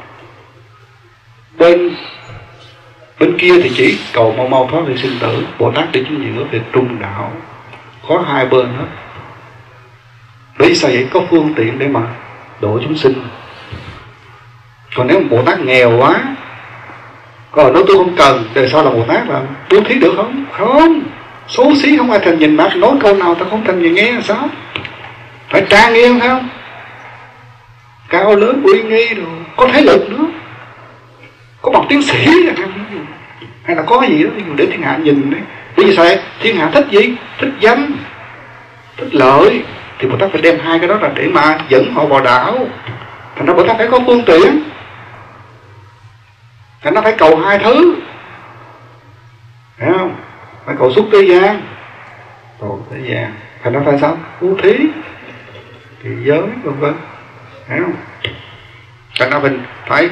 bên kia thì chỉ cầu mau mau thoát đi sinh tử. Bồ Tát đi chính giữa về trung đạo, có hai bên hết. Bởi sao vậy? Có phương tiện để mà độ chúng sinh. Còn nếu Bồ Tát nghèo quá, còn nói tôi không cần, đời sau là Bồ Tát là bố thí được không? Không. Xấu xí không ai thành nhìn mặt, nói câu nào ta không thành nhìn nghe là sao? Phải trang nghiêm phải không? Cao lớn uy nghi rồi, có thế lực nữa, có bằng tiến sĩ hay là có cái gì đó để thiên hạ nhìn đấy. Bởi vì sao? Thiên hạ thích gì? Thích danh, thích lợi. Thì Bồ Tát phải đem hai cái đó là để mà dẫn họ vào đạo. Thành ra Bồ Tát phải có phương tiện, thành ra phải cầu hai thứ, thấy không? Phải cầu xuất thế gian, cầu thế gian, Thành ra phải sao? Bố thí, thì giới, vân vân. Thấy không? Thành ra mình phải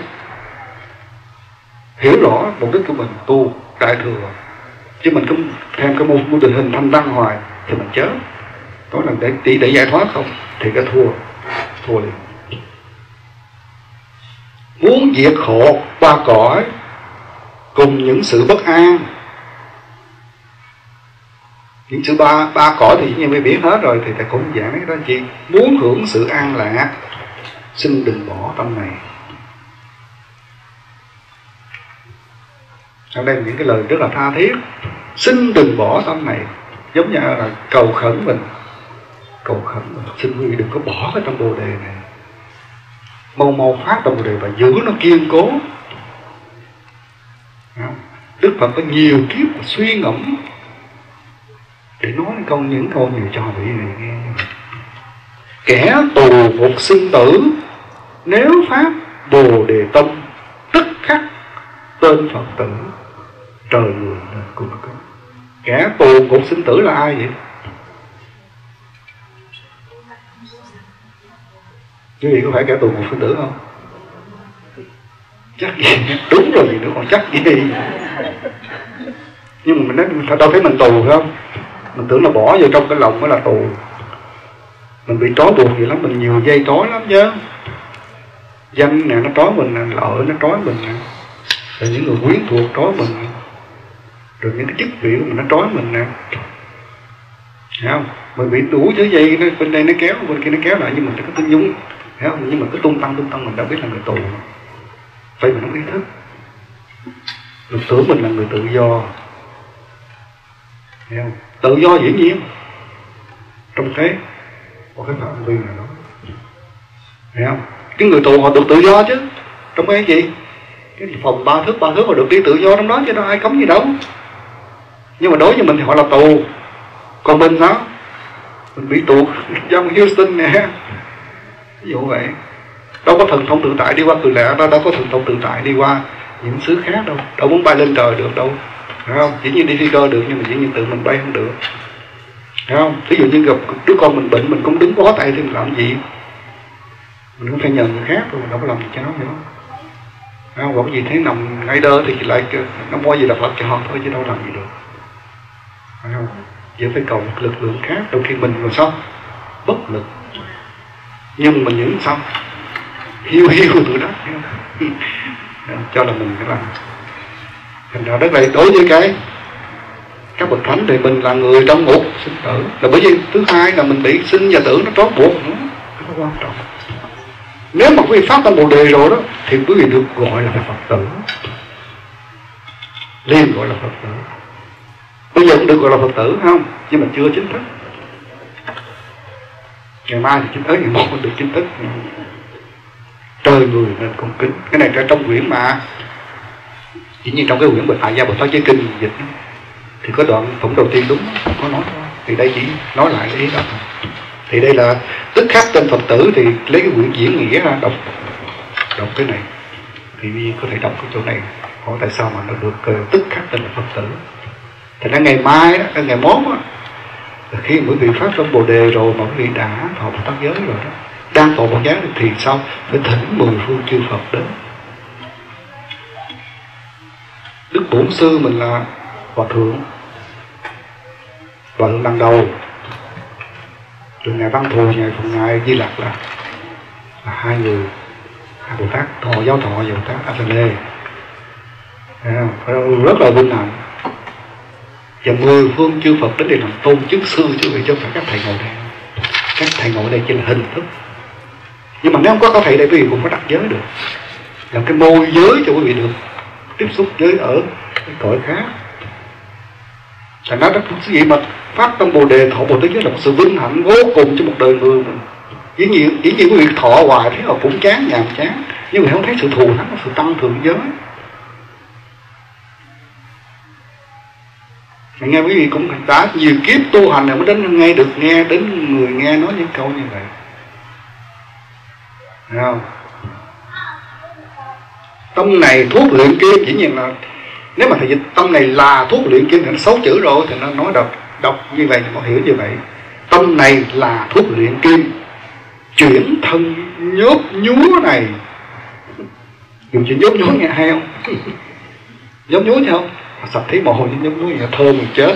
hiểu rõ mục đích của mình tu đại thừa, chứ mình cũng thêm cái môn tình hình thanh văn hoài thì mình chớ. Đó là để giải thoát không thì cái thua liền. Muốn diệt khổ ba cõi cùng những sự bất an. Những sự ba cõi thì như mới biết hết rồi, thì thầy cũng giảng đấy đó chị. Muốn hưởng sự an lạc, xin đừng bỏ tâm này. Ở đây những cái lời rất là tha thiết. Xin đừng bỏ tâm này, giống như là cầu khẩn mình. Cầu khẩn mình, xin quý vị đừng có bỏ cái tâm Bồ Đề này. Mau phát tâm Bồ Đề và giữ nó kiên cố. Đức Phật có nhiều kiếp suy ngẫm để nói những câu nhiều cho vị này nghe. Kẻ tù một sinh tử, nếu pháp Bồ Đề tâm, tức khắc tên Phật tử. Trời người cùng có. Kẻ tù một sinh tử là ai vậy? Quý vị có phải kẻ tù một sinh tử không? Chắc gì? Đúng rồi gì nữa, còn chắc gì? Nhưng mà mình nói đâu thấy mình tù phải không? Mình tưởng là bỏ vô trong cái lòng mới là tù. Mình bị trói buộc gì lắm, mình nhiều dây trói lắm chứ. Danh nè nó trói mình nè, lợi nó trói mình nè, rồi những người quyến thuộc trói mình nè, rồi những cái chức vị của mình nó trói mình nè. Thấy không? Mình bị đủ chữ dây, nó bên đây nó kéo, bên kia nó kéo lại, nhưng mình cứ tung dung. Thấy không? Nhưng mà cứ tung tăng mình đâu biết là người tù. Vậy mình không ý thức. Mình tưởng mình là người tự do. Thấy không? Tự do dĩ nhiên trong một cái phạm vi nào đó. Thấy không? Cái người tù họ được tự do chứ. Trong cái gì? Cái phòng 3 thước họ được đi tự do trong đó chứ đâu ai cấm gì đâu. Nhưng mà đối với mình thì họ là tù. Còn mình sao? Mình bị tù trong Houston nè. Ví dụ vậy. Đâu có thần thông tự tại đi qua Từ Lạ, đâu có thần thông tự tại đi qua những xứ khác đâu. Đâu muốn bay lên trời được đâu. Phải không? Chỉ như đi phi cơ được, nhưng mà chỉ như tự mình bay không được. Phải không? Ví dụ như gặp đứa con mình bệnh, mình cũng đứng bó tay thì mình làm gì? Mình cũng phải nhờ người khác rồi, mình đâu có làm gì cho nó nữa. Phải không? Còn cái gì thấy nằm ngay đơ thì lại nó mua gì là Phật cho họ thôi chứ đâu làm gì được. Phải không? Chỉ phải cầu một lực lượng khác, đôi khi mình rồi sao? Bất lực. Nhưng mình những sao? Hiu tụi đó. Cho là mình phải làm. Thành ra đất này đối với các bậc thánh thì mình là người trong ngục sinh tử, là bởi vì thứ hai là mình bị sinh và tử nó trói buộc nữa, nó quan trọng. Nếu mà quý vị phát tâm Bồ Đề rồi đó thì quý vị được gọi là Phật tử, liền gọi là Phật tử. Bây giờ cũng được gọi là Phật tử không, nhưng mà chưa chính thức. Ngày mai thì chính thức, ngày mốt mình được chính thức. Trời người nên cung kính. Cái này ra trong quyển mà, chỉ như trong cái quyển A Gia Bồ Tát Giới Kinh dịch thì có đoạn phẩm đầu tiên đúng có nói thôi. Thì đây chỉ nói lại cái ý đó. Thì đây là tức khắc tên Phật tử, thì lấy cái quyển diễn nghĩa ra đọc cái này thì có thể đọc cái chỗ này, hỏi tại sao mà nó được tức khắc tên là Phật tử. Thì đến ngày mai đó, ngày mốt á, khi quý vị phát tâm Bồ Đề rồi mà quý vị đã thọ Bồ Tát giới rồi đó, đang thọ Bồ Tát giới thì sao? Phải thỉnh 10 phương chư Phật đến. Đức Bổn Sư mình là Hòa Thượng lần đầu, rồi Ngài Văn Thù, Ngài Phụng Ngài Di Lặc là hai người, hai Bồ Tát Giáo Thọ và Bồ Tát A Sa Lê, rất là vinh hạnh. Và 10 phương chư Phật đến đây làm tôn chức sư chứ vậy, chứ không phải các thầy ngồi đây. Các thầy ngồi đây chỉ là hình thức. Nhưng mà nếu không có các thầy đây, quý vị cũng có đặt giới được, làm cái môi giới cho quý vị được tiếp xúc với ở cái cõi khác. Thành ra đó quý vị mà phát tâm Bồ Đề thọ Bồ Tát giới là một sự vinh hạnh vô cùng cho một đời người mình. Dĩ nhiên quý vị thọ hoài thấy là cũng chán, nhàm chán, nhưng mà không thấy sự thù thắng, sự tăng thượng giới. Nghe quý vị cũng đã nhiều kiếp tu hành này mới đến nghe được, nghe đến người nghe nói những câu như vậy. Thấy không? Tâm này thuốc luyện kim, dĩ nhiên là nếu mà thầy dịch tâm này là thuốc luyện kim thì nó 6 chữ rồi, thì nó nói đọc như vậy thì họ hiểu như vậy. Tâm này là thuốc luyện kim. Chuyển thân nhốt nhúa này. Dùng chuyện nhốt nhúa nghe hay không? Nhốt nhúa chứ không? Sạch thấy mồ hôi nhốt nhúa là thơm mình chết.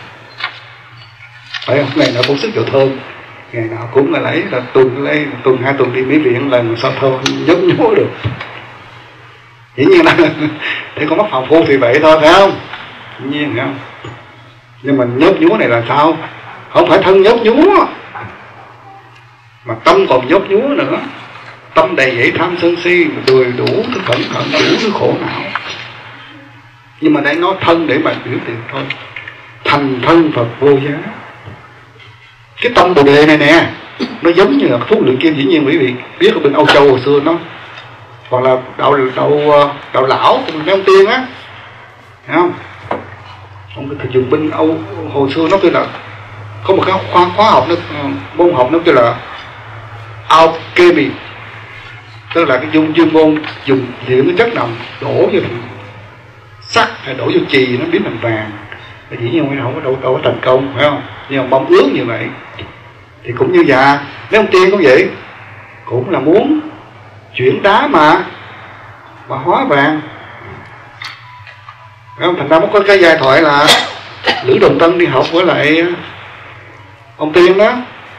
Phải không? Ngày nào cũng sức vào thơm. Ngày nào cũng lấy là tuần 2 tuần đi mỹ viện lần sao thơm nhốt nhúa được. Dĩ nhiên là thì con mắt phàm phu thì vậy thôi, phải không? Dĩ nhiên, phải không? Nhưng mà nhốt nhúa này là sao? Không phải thân nhốt nhúa, mà tâm còn nhốt nhúa nữa. Tâm đầy dẫy tham sân si, đùi đủ thứ cẩn thận, đủ thứ khổ não. Nhưng mà đang nói thân để mà biểu hiện thôi. Thành thân Phật vô giá. Cái tâm Bồ Đề này nè, nó giống như là thuốc luyện kim. Dĩ nhiên quý vị biết ở bên Âu Châu hồi xưa nó, hoặc là đạo lão của mấy ông tiên á, thấy không? Ông cái dùng bên Âu hồi xưa nó kêu là có một cái khóa học, nó môn học nó kêu là alchemy, tức là cái chuyên môn dùng những cái chất nào đổ vô sắt hay đổ vô chì nó biến thành vàng. Thì dĩ nhiên không có thành công, phải không? Nhưng mà mong ước như vậy. Thì cũng như già mấy ông tiên cũng vậy, cũng là muốn chuyển đá mà hóa vàng, phải không? Thành ra có cái giai thoại là Lữ Đồng Tân đi học với lại ông tiên đó.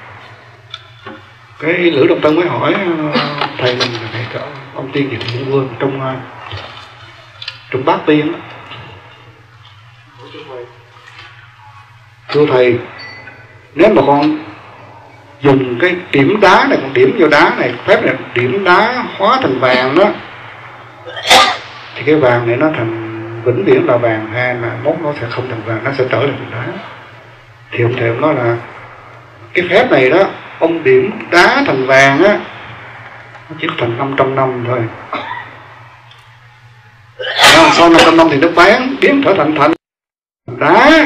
Cái Lữ Đồng Tân mới hỏi thầy mình là thầy cỡ ông tiên gì cũng quên trong bát tiên đó. Thưa thầy, nếu mà con dùng cái điểm đá này, con điểm vô đá này, phép này điểm đá hóa thành vàng đó, thì cái vàng này nó thành vĩnh viễn là vàng, hay là mốt nó sẽ không thành vàng, nó sẽ trở thành đá. Thì ông thầy ông nói là cái phép này đó, ông điểm đá thành vàng á, nó chỉ thành 500 năm thôi. Sau 500 năm thì nó biến trở thành đá.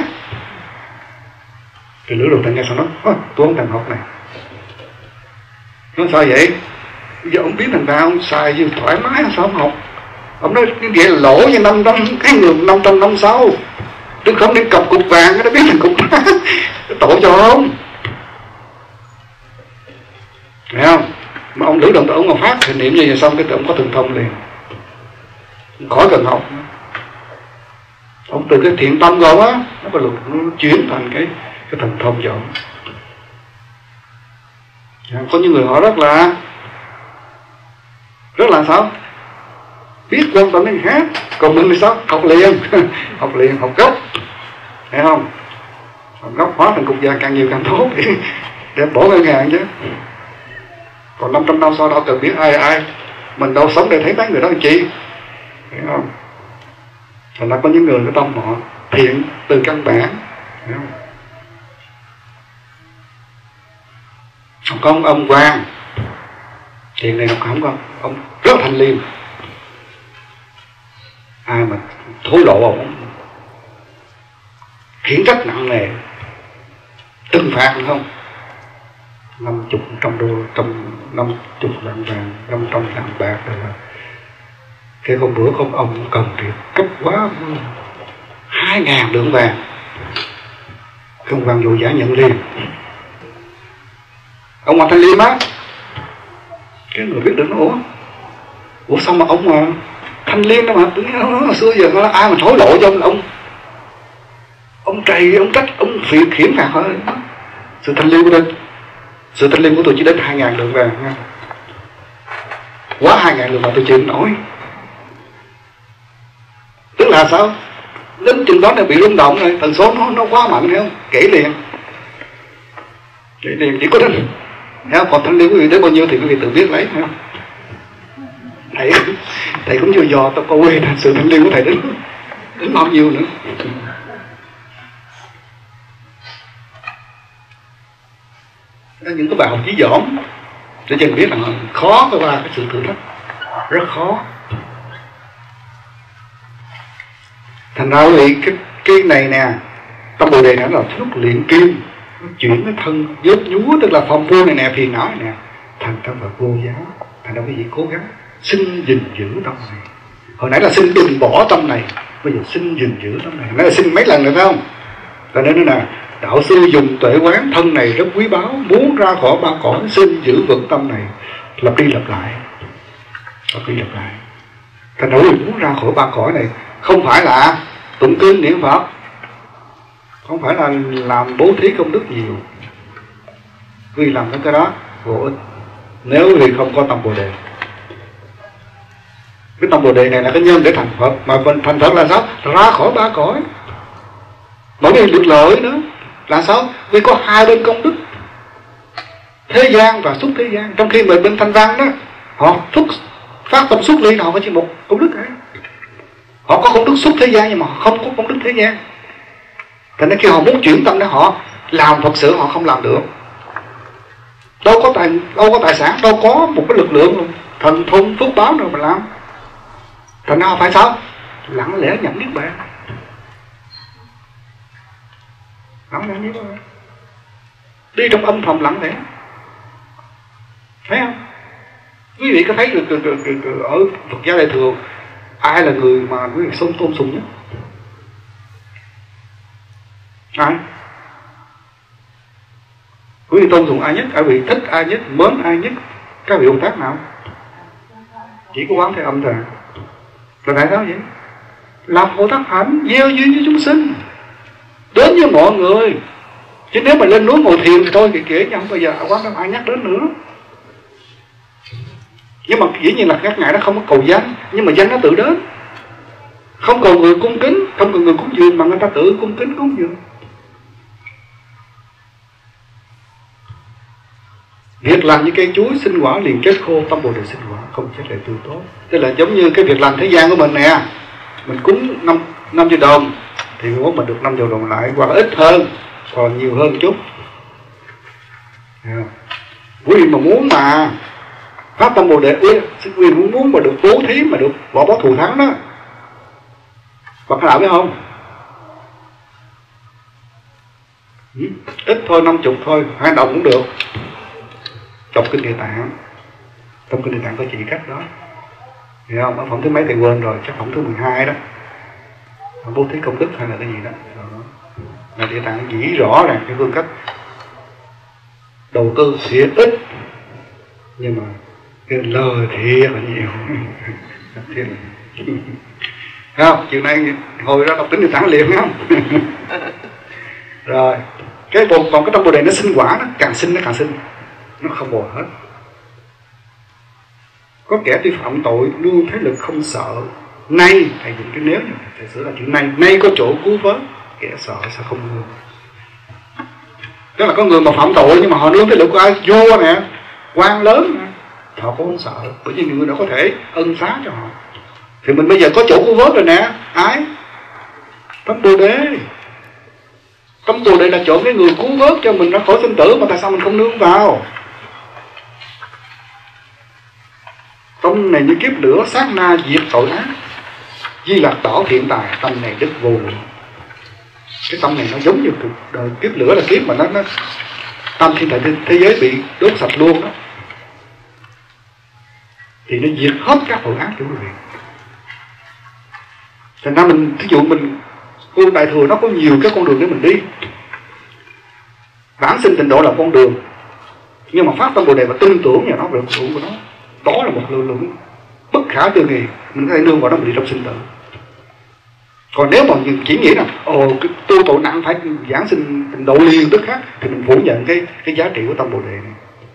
Thì Lữ Đồng Tân nghe sao nói tôi không thằng học này. Nó sao vậy? Bây giờ ông biến thành vàng, ông xài như thoải mái, sao không học? Ông nói vậy là lỗ như 500 cái người 500 năm sau. Đừng không đến cọc cục vàng nó biến thành cục đá. Tội cho ông. Thấy không? Mà ông Lữ Đồng Tân ông mà phát hình niệm như vậy xong cái ông có thần thông liền, khỏi cần học. Ông từ cái thiện tâm rồi á, nó chuyển thành cái thần thông cho ông. Có những người họ rất là sao? Biết quan tâm đến khác. Còn mình thì sao? Học liền học gốc. Thấy không? Học gốc hóa thành cục vàng càng nhiều càng tốt. Để bổ ngân hàng chứ. Còn 500 năm sau đâu cần biết ai. Mình đâu sống để thấy mấy người đó làm chi. Thấy không? Thành ra có những người cái tâm họ thiện từ căn bản. Thấy không? Không có ông Quang, chuyện này không có, ông rất thanh liêm. Ai mà thối lộ ông khiển trách nặng nề, trừng phạt không? 50 trăm đô, 50 lạng vàng, 500 lạng bạc rồi là cái hôm bữa không ông cần thì cấp quá 2.000 lượng vàng. Không vàng vụ giả nhận liền. Ông Hoàng Thanh Liêm á, cái người biết được nó ủa sao mà ông mà Thanh Liêm đó mà xưa giờ nó ai mà thối lộ cho ông trầy, ông trách, ông phiền khiển phạt thôi. Sự thanh liêm của tôi chỉ đến 2.000 lượng vàng nha. Quá 2.000 lượng vàng tôi chịu nổi. Tức là sao? Đến chừng đó này bị rung động rồi, tần số nó quá mạnh, thấy không? Kể liền chỉ có đến. Còn thanh liêm quý vị tới bao nhiêu thì quý vị tự biết lấy, không? Thầy cũng chưa dò tao coi quê sự thanh liêm của thầy đến bao nhiêu nữa. Những cái bài học chí dỏm để cho mình biết rằng khó qua cái sự thử thách, rất khó. Thành ra quý vị cái này nè, trong Bồ Đề này là thuốc luyện kim, nó chuyển cái thân vớt nhúa, tức là phong phu này nè, phiền não này nè, thành tâm và vô giá. Thành ra quý vị cố gắng xin gìn giữ tâm này. Hồi nãy là xin đừng bỏ tâm này, bây giờ xin gìn giữ tâm này. Nó là xin mấy lần rồi phải không? Cho nên nè, đạo sư dùng tuệ quán thân này rất quý báu, muốn ra khỏi ba cõi xin giữ vững tâm này. Lặp đi lặp lại, lặp đi lặp lại. Thành ra muốn ra khỏi ba cõi này không phải là tụng kinh niệm Phật, không phải là làm bố thí công đức nhiều, vì làm cái đó vô ích nếu vì không có tâm Bồ Đề. Cái tâm Bồ Đề này là cái nhân để thành Phật, mà thành Phật là sao? Ra khỏi ba cõi, mỗi ngày được lợi nữa. Là sao? Vì có hai bên công đức, thế gian và xuất thế gian. Trong khi mà bên Thanh Văn đó, họ phát tâm xuất ly, họ có chỉ một công đức ấy. Họ có công đức xuất thế gian nhưng mà họ không có công đức thế gian. Thành nên khi họ muốn chuyển tâm để họ làm Phật sự, họ không làm được. Đâu có tài sản, đâu có một cái lực lượng luôn, thần thông phước báo nào mà làm. Thành ra họ phải sao? Lặng lẽ nhận niết bàn. Lặng lẽ niết bàn, đi trong âm thầm lặng lẽ, thấy không? Quý vị có thấy được ở Phật giáo Đại Thừa ai là người mà quý vị tôn sùng nhất? Ai? Quý vị tôn sùng ai nhất? Quý vị thích ai nhất? Mến ai nhất? Các vị Bồ Tát nào? Chỉ có Quán Thế Âm thôi. Là tại sao vậy? Làm Bồ Tát hạnh, gieo duyên với chúng sinh, đến với mọi người. Chứ nếu mà lên núi ngồi thiền thì thôi, kể chứ không bao giờ Quán Thế Âm ai nhắc đến nữa. Nhưng mà dĩ nhiên là các ngài nó không có cầu danh, nhưng mà danh nó tự đến. Không cầu người cung kính, không cần người cúng dường, mà người ta tự cung kính cúng dường. Việc làm như cây chuối sinh quả liền kết khô, tâm Bồ Đề sinh quả không chết lại tươi tốt. Tức là giống như cái việc làm thế gian của mình nè, mình cúng 5 triệu đồng thì muốn mình được 5 triệu đồng lại, hoặc ít hơn, còn nhiều hơn chút. Quý vị mà muốn mà phát tâm Bồ Đề, quý vị muốn mà được bố thí, mà được bỏ thù thắng đó, bạn có làm biết không? Ít thôi, 50 thôi, 2 đồng cũng được. Trong Kinh Địa Tạng, trong Kinh Địa Tạng có chỉ cách đó, hiểu không? Ở phẩm thứ mấy thì quên rồi, chắc phẩm thứ 12 đó, bố thí công đức hay là cái gì đó. Là Địa Tạng chỉ rõ ràng cái phương cách đầu tư thiệt ít, nhưng mà cái lời thiệt là nhiều. Thiệt là không? Chiều nay hồi ra đọc Kinh Địa Tạng liền không? Rồi còn cái trong Bồ Đề nó sinh quả, nó càng sinh nó càng sinh, nó không bồi hết. Có kẻ tuy phạm tội nương thế lực không sợ, nay thầy dùng cái nếu, thầy sửa là chữ nay có chỗ cứu vớt, kẻ sợ sao không nương. Tức là có người mà phạm tội nhưng mà họ nương thế lực của ai, vua nè, quan lớn nè, họ cũng không sợ, bởi vì người đó có thể ân xá cho họ. Thì mình bây giờ có chỗ cứu vớt rồi nè. Ai? Tâm Bồ Đề. Tâm Bồ Đề là chọn cái người cứu vớt cho mình ra khỏi sinh tử, mà tại sao mình không nương vào? Tâm này như kiếp lửa, sát na diệt tội ác, Di Lạc tỏ thiện tài, tâm này đức vô lượng. Cái tâm này nó giống như đời kiếp lửa, là kiếp mà nó tâm thiên tại thế giới bị đốt sạch luôn đó, thì nó diệt hết các tội ác của quý vị. Thành ra mình, thí dụ mình tu Đại Thừa, nó có nhiều cái con đường để mình đi. Vãng sinh tịnh độ là con đường, nhưng mà phát tâm Bồ Đề và tin tưởng vào nó, về con đường của nó, đó là một lực lượng bất khả tư nghị. Mình có thể nương vào đó mình đi trong sinh tử. Còn nếu mà chỉ nghĩ là tu tội nặng phải giảng sinh tịnh độ liền tức khác, thì mình phủ nhận cái giá trị của tâm Bồ Đề này.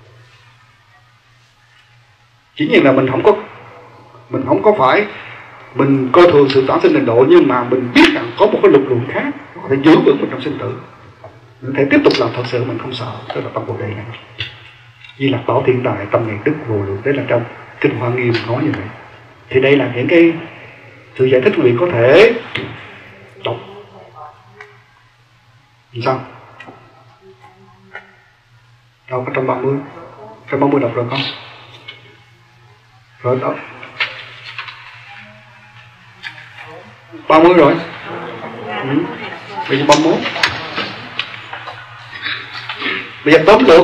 Chỉ nhiên là mình không có phải mình coi thường sự giảng sinh tịnh độ, nhưng mà mình biết rằng có một cái lực lượng khác có thể giữ vững mình trong sinh tử, mình có thể tiếp tục làm thật sự, mình không sợ. Đó là tâm Bồ Đề này. Di Lạc tỏ thiên tài, tâm này đức vô lượng. Đấy là trong Kinh Hoa Nghiêm nói như vậy. Thì đây là những cái sự giải thích quý vị có thể đọc. Sao? Đâu có 130. 130 đọc rồi không? Rồi đọc 30 rồi. Bây giờ 31. Bây giờ tóm lược.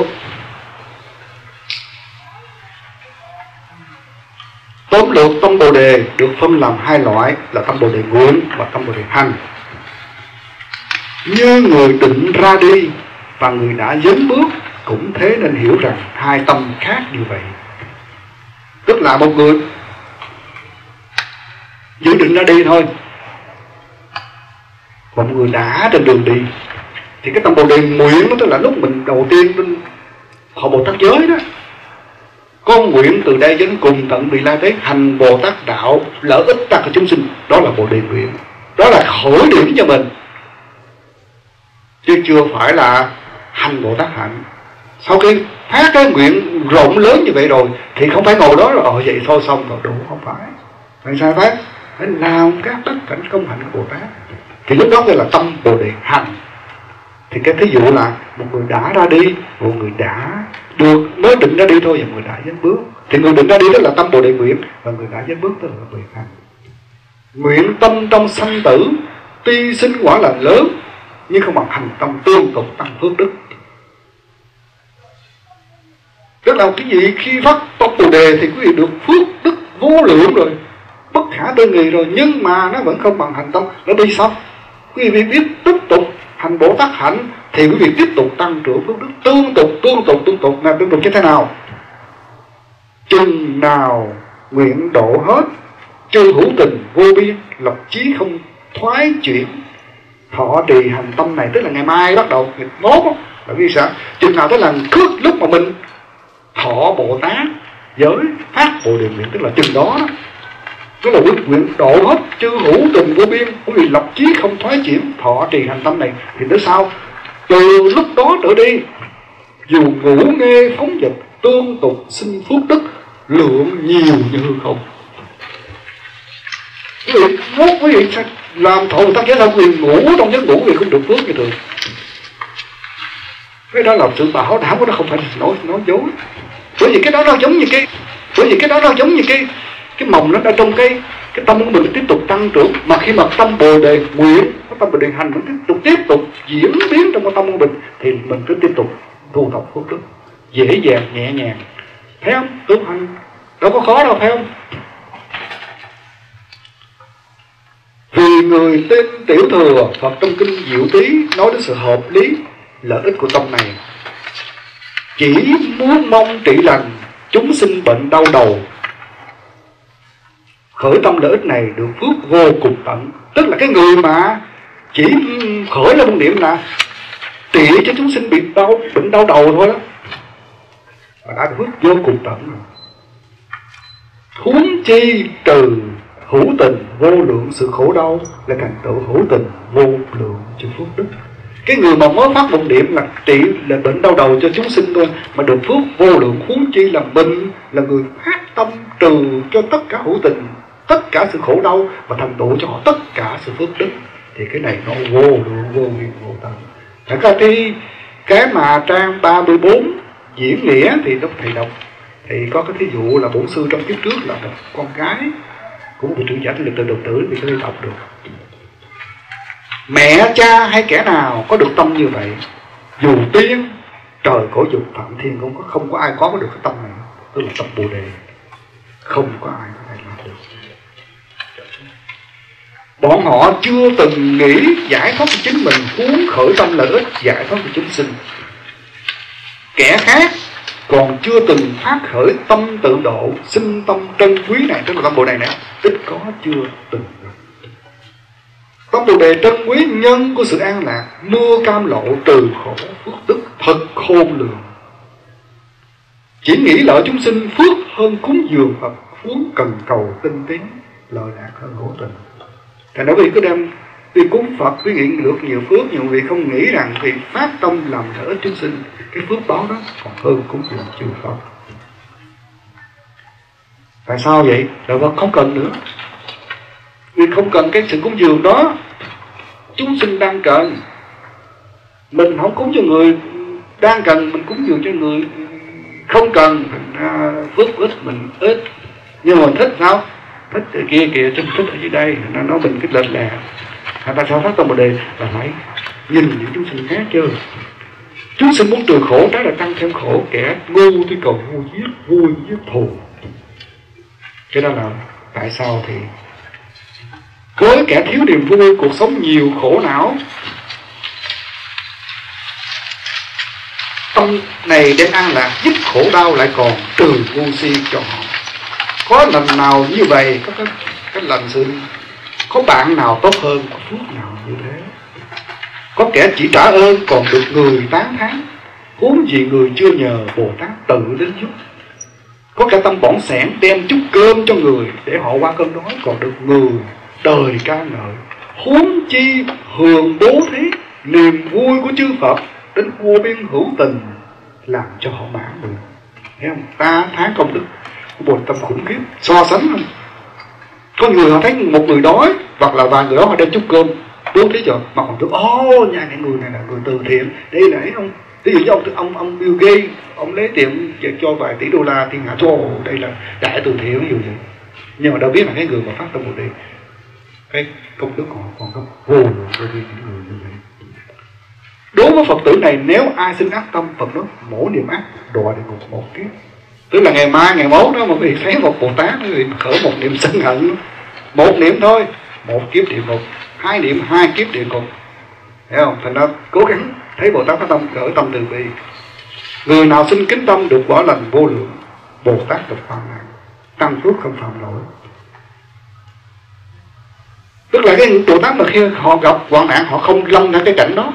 Tóm lược tâm Bồ Đề được phân làm hai loại là tâm Bồ Đề nguyện và tâm Bồ Đề hành. Như người định ra đi và người đã dấn bước, cũng thế nên hiểu rằng hai tâm khác như vậy. Tức là một người dự định ra đi thôi, và một người đã trên đường đi. Thì cái tâm Bồ Đề nguyện đó, tức là lúc mình đầu tiên mình họ Bồ Tát giới đó, con nguyện từ đây đến cùng tận Vị Lai Thế hành Bồ Tát đạo, lợi ích tất cả chúng sinh. Đó là Bồ Đề nguyện, đó là khởi điểm cho mình, chứ chưa phải là hành Bồ Tát hạnh. Sau khi phát cái nguyện rộng lớn như vậy rồi thì không phải ngồi đó rồi vậy thôi xong rồi đủ, không phải. Tại sao phải làm các tất cảnh công hạnh của Bồ Tát, thì lúc đó gọi là tâm Bồ Đề hành. Thì cái thí dụ là một người đã ra đi, một người đã được mới định ra đi thôi, và người đã dấn bước. Thì người định ra đi đó là tâm Bồ Đề nguyện, và người đã dấn bước tức là Bồ Đề hành. Nguyện tâm trong sanh tử tuy sinh quả là lớn, nhưng không bằng hành tâm tương tục tăng phước đức. Tức là cái gì khi phát tâm Bồ Đề thì quý vị được phước đức vô lượng rồi, bất khả tư nghị rồi, nhưng mà nó vẫn không bằng hành tâm. Nó đi xong quý vị biết tiếp tục hành Bồ Tát hạnh thì quý vị tiếp tục tăng trưởng phước đức tương tục. Là tương tục như thế nào? Chừng nào nguyện độ hết, chư hữu tình vô biên, lập chí không thoái chuyển, thọ trì hành tâm này. Tức là ngày mai bắt đầu, ngày mốt đó, là vì sao? Chừng nào tới là lúc mà mình thọ Bồ Tát giới phát Bồ Đề nguyện, tức là chừng đó đó. Tức là nguyện độ hết chư hữu tình vô biên, quý vị lập chí không thoái chuyển, thọ trì hành tâm này. Thì tới sau, từ lúc đó trở đi, dù ngủ nghe phóng dật, tương tục sinh phước đức, lượng nhiều như hư không. Quý vị mốt quý vị sẽ làm thọ Bồ Tát giới, là quý vị ngủ trong giấc ngủ quý vị không được phước như thường. Cái đó là sự bảo đảm của nó, không phải nói dối. Bởi vì cái đó nó giống như cái mầm nó ở trong cái tâm của mình tiếp tục tăng trưởng. Mà khi mà tâm Bồ Đề nguyện, cái tâm Bồ Đề hành nó tiếp tục diễn biến trong cái tâm của mình, thì mình cứ tiếp tục thu thập phước đức dễ dàng nhẹ nhàng. Thấy không? Tu hành đâu có khó đâu, phải không? Vì người tên Tiểu Thừa Phật trong kinh Diệu Tí nói đến sự hợp lý lợi ích của tâm này, chỉ muốn mong trị lành chúng sinh bệnh đau đầu. Khởi tâm lợi ích này được phước vô cùng tận. Tức là cái người mà chỉ khởi lên một niệm là trị cho chúng sinh bị bệnh đau đầu thôi đó, và đã được phước vô cùng tận rồi. Huống chi trừ hữu tình vô lượng sự khổ đau, là thành tựu hữu tình vô lượng chư phước đức. Cái người mà mới phát một niệm là trị là bệnh đau đầu cho chúng sinh thôi, mà được phước vô lượng, huống chi là mình là người phát tâm trừ cho tất cả hữu tình, tất cả sự khổ đau, và thành tựu cho họ tất cả sự phước đức. Thì cái này nó vô lượng vô biên vô tận. Thật ra cái mà trang 34 diễn nghĩa thì lúc thầy đọc thì có cái thí dụ là bổn sư trong kiếp trước là một con gái cũng bị trưởng giả lịch từ độc tử, thì có thể đọc được. Mẹ cha hay kẻ nào có được tâm như vậy, dù tiên trời cõi dục phạm thiên cũng không có ai có được cái tâm này. Tức là tâm Bồ Đề, không có ai có thể làm được. Bọn họ chưa từng nghĩ giải thoát cho chính mình, huống khởi tâm lợi ích giải thoát cho chúng sinh. Kẻ khác còn chưa từng phát khởi tâm tự độ, sinh tâm trân quý này, tức là tâm Bồ Đề này, ít có chưa từng. Tâm Bồ Đề trân quý nhân của sự an lạc, mưa cam lộ trừ khổ phước đức thật khôn lường. Chỉ nghĩ lợi chúng sinh phước hơn cúng dường Phật, huống cần cầu tinh tiến lợi lạc hơn hữu tình. Thành ra vì cứ đem đi cúng Phật, quý vị được nhiều phước, nhiều vị không nghĩ rằng vì phát tâm làm lợi ích chúng sinh, cái phước báo đó còn hơn cúng dường chư Phật. Tại sao vậy? Đạo Phật không cần nữa. Vì không cần cái sự cúng dường đó, chúng sinh đang cần. Mình không cúng cho người đang cần, mình cúng dường cho người không cần, phước ít mình ít. Nhưng mà mình thích sao? Thích ở kia kìa, thích ở dưới đây, nó nói mình cái lệch là tại sao phát tâm Bồ Đề là phải nhìn những chúng sinh khác chứ. Chúng sinh muốn trừ khổ, trái là tăng thêm khổ. Kẻ ngu thì cầu ngu giết, vui giết thù. Cái đó là tại sao thì với kẻ thiếu niềm vui, cuộc sống nhiều khổ não, tâm này đem an lạc, dứt khổ đau, lại còn trừ ngu si cho họ. Có lần nào như vậy, có cái lần sự, có bạn nào tốt hơn, có phước nào như thế? Có kẻ chỉ trả ơn còn được người tán thán, huống gì người chưa nhờ Bồ Tát tự đến giúp. Có kẻ tâm bỏng sẻn đem chút cơm cho người để họ qua cơn đói, còn được người đời ca ngợi, huống chi hưởng bố thí, niềm vui của chư Phật đến vô biên hữu tình, làm cho họ mãn được. Thấy không? Ta tháng công đức của Bồ Tát khủng khiếp, so sánh không? Có người họ thấy một người đói, hoặc là vài người đó họ đem chút cơm bố thí cho, mà họ tưởng nhà này người này là người từ thiện, đây là ấy không? Ví dụ như ông Bill Gates, ông lấy tiền cho vài tỷ đô la thiên hạ, đây là đại từ thiện, ví dụ vậy. Nhưng mà đâu biết là cái người mà phát tâm Bồ Đề, cái công đức họ còn có vô lượng đối với những người như vậy. Đối với Phật tử này, nếu ai sinh ác tâm, Phật nói mỗi niệm ác đọa địa ngục một kiếp. Tức là ngày mai, ngày mốt đó mà vì thấy một Bồ Tát thì khởi một niệm sân hận, một niệm thôi, một kiếp địa ngục, hai niệm hai kiếp địa ngục. Thấy không? Thành ra cố gắng thấy Bồ Tát phát tâm, khởi tâm từ bi. Người nào sinh kính tâm được quả lành vô lượng, Bồ Tát gặp phạm nạn, tăng phước không phạm lỗi. Tức là cái Bồ Tát mà khi họ gặp hoạn nạn, họ không lâm ra cái cảnh đó,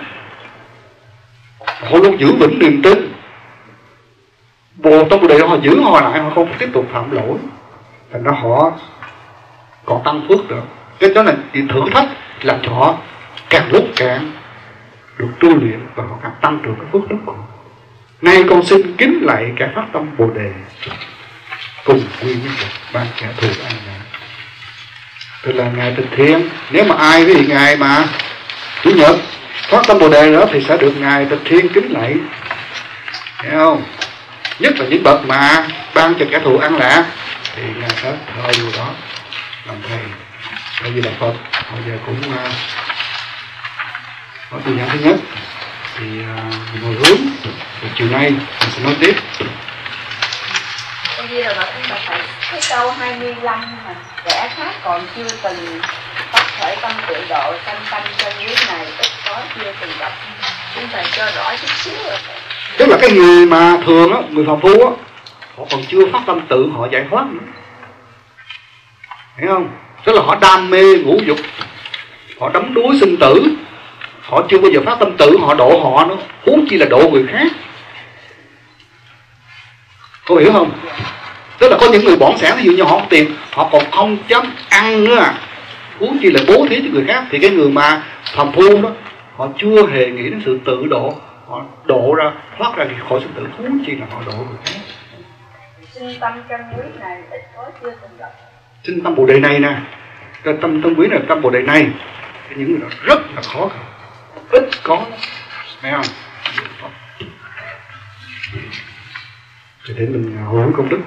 họ luôn giữ vững niềm tin. Bồ Tát Bồ Đề họ giữ họ lại, họ không tiếp tục phạm lỗi, thành ra họ còn tăng phước được. Cái đó là thử thách làm cho họ càng lúc càng được tu luyện và họ càng tăng trưởng cái phước đức của họ. Nay con xin kính lạy cả phát tâm Bồ Đề, cùng quy với Phật ban kẻ thù an lạc. Tức là ngày Tịch Thiên, nếu mà ai với ngày mà Chủ nhật phát tâm Bồ Đề đó thì sẽ được ngày Tịch Thiên kính lạy. Thấy không? Nhất là những bậc mà ban cho kẻ thù an lạc thì ngài sẽ thờ điều đó làm thầy. Bởi vì là Phật bây giờ cũng có từ giảng thứ nhất thì ngồi hướng, rồi chiều nay mình sẽ nói tiếp. Con đi là bà thầy cái câu 25 mà kẻ khác còn chưa từng phát khởi tâm tự độ, sanh tâm trên dưới này ít có chưa từng gặp. Chúng ta cho rõ chút xíu rồi. Tức là cái người mà thường á, người phàm phu á, họ còn chưa phát tâm tự họ giải thoát nữa. Hiểu không? Tức là họ đam mê ngũ dục, họ đắm đuối sinh tử, họ chưa bao giờ phát tâm tự họ độ họ nữa, huống chi là độ người khác. Cô hiểu không? Tức là có những người bỏng sẻn, ví dụ như họ không tiền, họ còn không dám ăn nữa, huống chi là bố thí cho người khác. Thì cái người mà phàm phu đó, họ chưa hề nghĩ đến sự tự độ, họ độ ra, thoát ra khỏi sinh tử, huống chi là họ độ người khác. Sinh tâm chân quý này ít có chưa từng gặp. Sinh tâm Bồ Đề này nè, cái tâm quý này, tâm Bồ Đề này, những người đó rất là khó khăn, ít có, thấy không? Thì để mình hồi hướng công đức.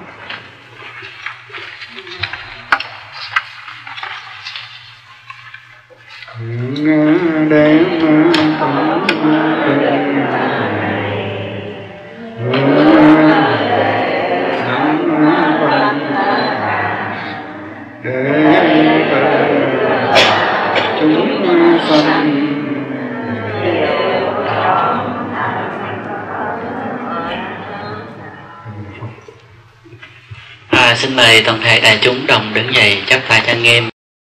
Xin mời toàn thể đại chúng đồng đứng dậy chắp tay cho anh em.